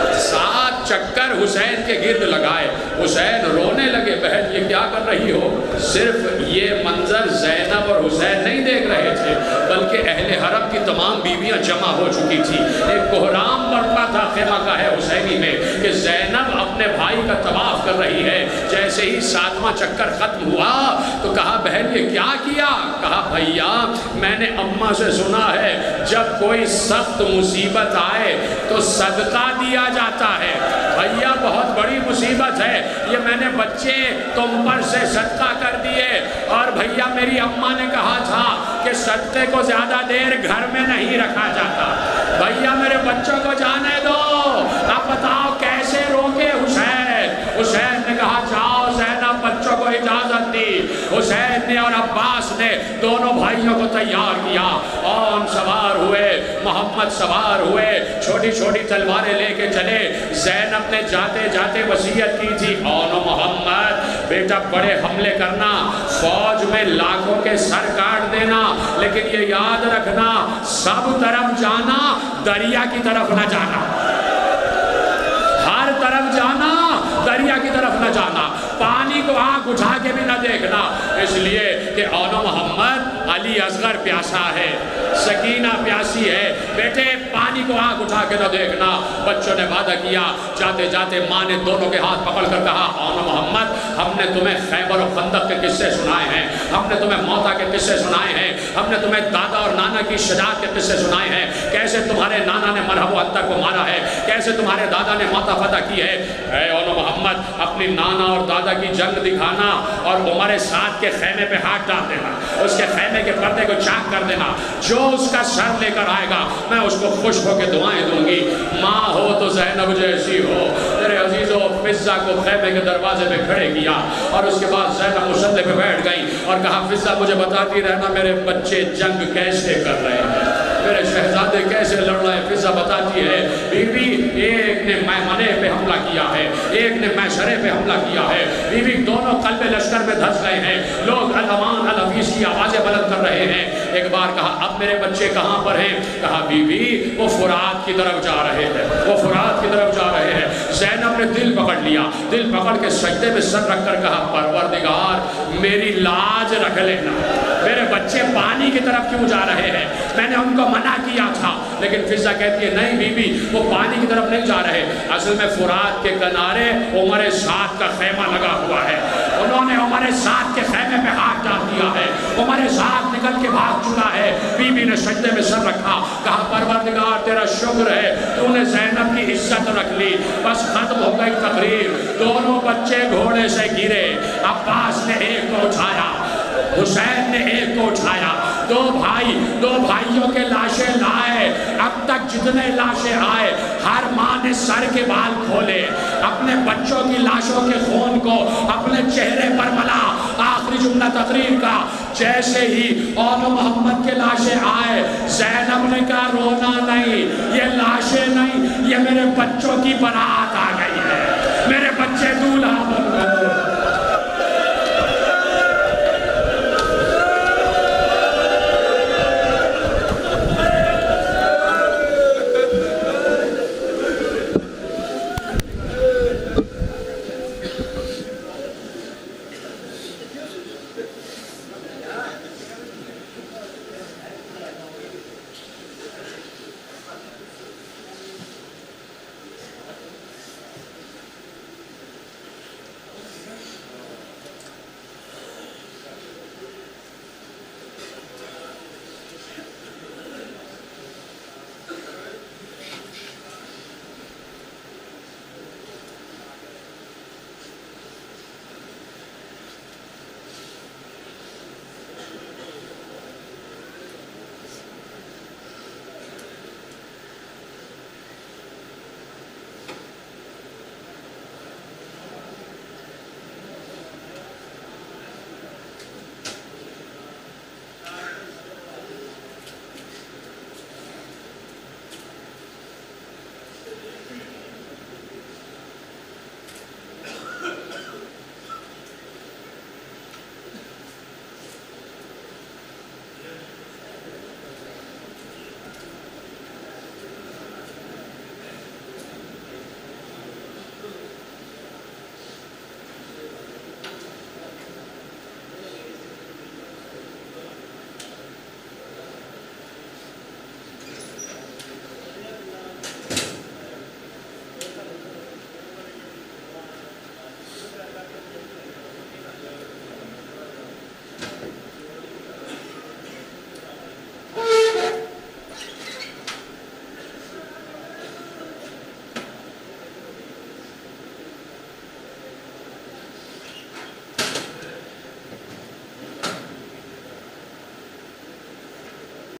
7 چکر حسین کے گرد لگائے. حسین رونے لگے, بہن یہ کیا کر رہی ہو. صرف یہ منظر زینب اور حسین نہیں دیکھ رہے تھے, بلکہ اہل حرم کی تمام بیویاں جمع ہو چکی تھی. ایک کوہرام برپا تھا خیمہ کا ہے حسینی میں کہ زینب اپنے بھائی کا طواف کر رہی ہے. جیسے ہی 7واں چکر ختم ہوا تو کہا بہن یہ کیا کیا. کہا بھیا میں نے اماں سے سنا ہے جب کوئی سخت مصیبت آئے تو صدقہ دیا جاتا ہے. بھیا بہت بڑی مصیبت ہے, یہ میں نے بچے تم پر سے صدقہ کر دیے. اور بھیا میری اماں نے کہا تھا کہ صدقے کو زیادہ دیر گھر میں نہیں رکھا جاتا. بھیا میرے بچوں کو جانے دو. اب بتاؤ کیسے روکے حسین. حسین نے کہا جاؤ. زینب بچوں کو اجازت دی. حسین نے اور और अब्बास ने दोनों भाइयों को तैयार किया। औन सवार हुए, मोहम्मद सवार हुए, छोटी छोटी तलवारें लेके चले। ज़ैनब ने जाते जाते वसीयत की थी, औन मोहम्मद बेटा बड़े हमले करना, फौज में लाखों के सर काट देना, लेकिन ये याद रखना सब तरफ जाना, दरिया की तरफ न जाना, हर तरफ जाना, दरिया की तरफ न जाना, पानी को आंख उठा के भी न देखना, इसलिए कि औनो मोहम्मद अली असगर प्यासा है, सकीना प्यासी है, बेटे पानी को आंख उठा के न देखना। बच्चों ने वादा किया, जाते जाते माँ ने दोनों के हाथ पकड़ कर कहा, औनो मोहम्मद हमने तुम्हें खैबर और खंदक के किस्से सुनाए हैं, हमने तुम्हें मौता के किस्से सुनाए हैं, हमने तुम्हें दादा और नाना की शजाअत के किस्से सुनाए हैं, कैसे तुम्हारे नाना ने मरहब अंतर को मारा है, कैसे तुम्हारे दादा ने मौता फतह की है। ऐ औनो मोहम्मद अपनी नाना और दादा की जंग दिखाना और उमर साद के खैमे पे हाथ डाल देना, उसके खैमे के पर्दे को चाक कर देना, जो उसका सर लेकर आएगा मैं उसको खुश होकर दुआएं दूंगी। माँ हो तो ज़ैनब जैसी हो। तेरे अजीज़ों फिज़्ज़ा को खैमे के दरवाजे पे खड़े किया और उसके बाद ज़ैनब मुसल्ले पे बैठ गई और कहा, फिज़्ज़ा मुझे बताती रहना मेरे बच्चे जंग कैसे कर रहे हैं, मेरे शहजादे कैसे लड़ रहे हैं। फिज़्ज़ा बताती है, बीबी एक ने मैमने पे हमला किया है, एक ने मैशरे पे हमला किया है, बीबी दोनों कल्बे लश्कर में धंस गए हैं, लोग अलमान अलवीस की आवाज़ें बुलंद कर रहे हैं। एक बार कहा, अब मेरे बच्चे कहाँ पर हैं? कहा, बीबी वो फुरात की तरफ जा रहे हैं, वो फुरात की तरफ जा रहे हैं। ज़ैनब ने दिल पकड़ लिया, दिल पकड़ के सजदे में सर रख कर कहा, परवरदिगार मेरी लाज रख लेना, मेरे बच्चे पानी की तरफ क्यों जा रहे हैं? मैंने उनको मना किया था। लेकिन फिज़्ज़ा कहती है, नहीं बीबी वो पानी की तरफ नहीं जा रहे, असल में फुरात के किनारे उमर साद का खैमा लगा हुआ है, उन्होंने उमर साद के खैमे पे हाथ डाल दिया है, उमर साद निकल के भाग चुका है। बीबी ने सजदे में सर रखा, कहा, परवरदिगार तेरा शुक्र है तूने ज़ैनब की इज्जत रख ली, बस खत्म हो गई तकरीर। दोनों बच्चे घोड़े से गिरे, अब्बास ने एक को उठाया, हुसैन ने एक को उठाया, दो भाइयों के लाशें लाए। अब तक जितने लाशें आए हर माँ ने सर के बाल खोले, अपने बच्चों की लाशों के खून को अपने चेहरे पर मला। आखिरी जुमला तकरीर का, जैसे ही औनो मोहम्मद के लाशें आए, ज़ैनब ने कहा, रोना नहीं, ये लाशें नहीं, ये मेरे बच्चों की बारात आ गई है, मेरे बच्चे दूल्हा बन गए।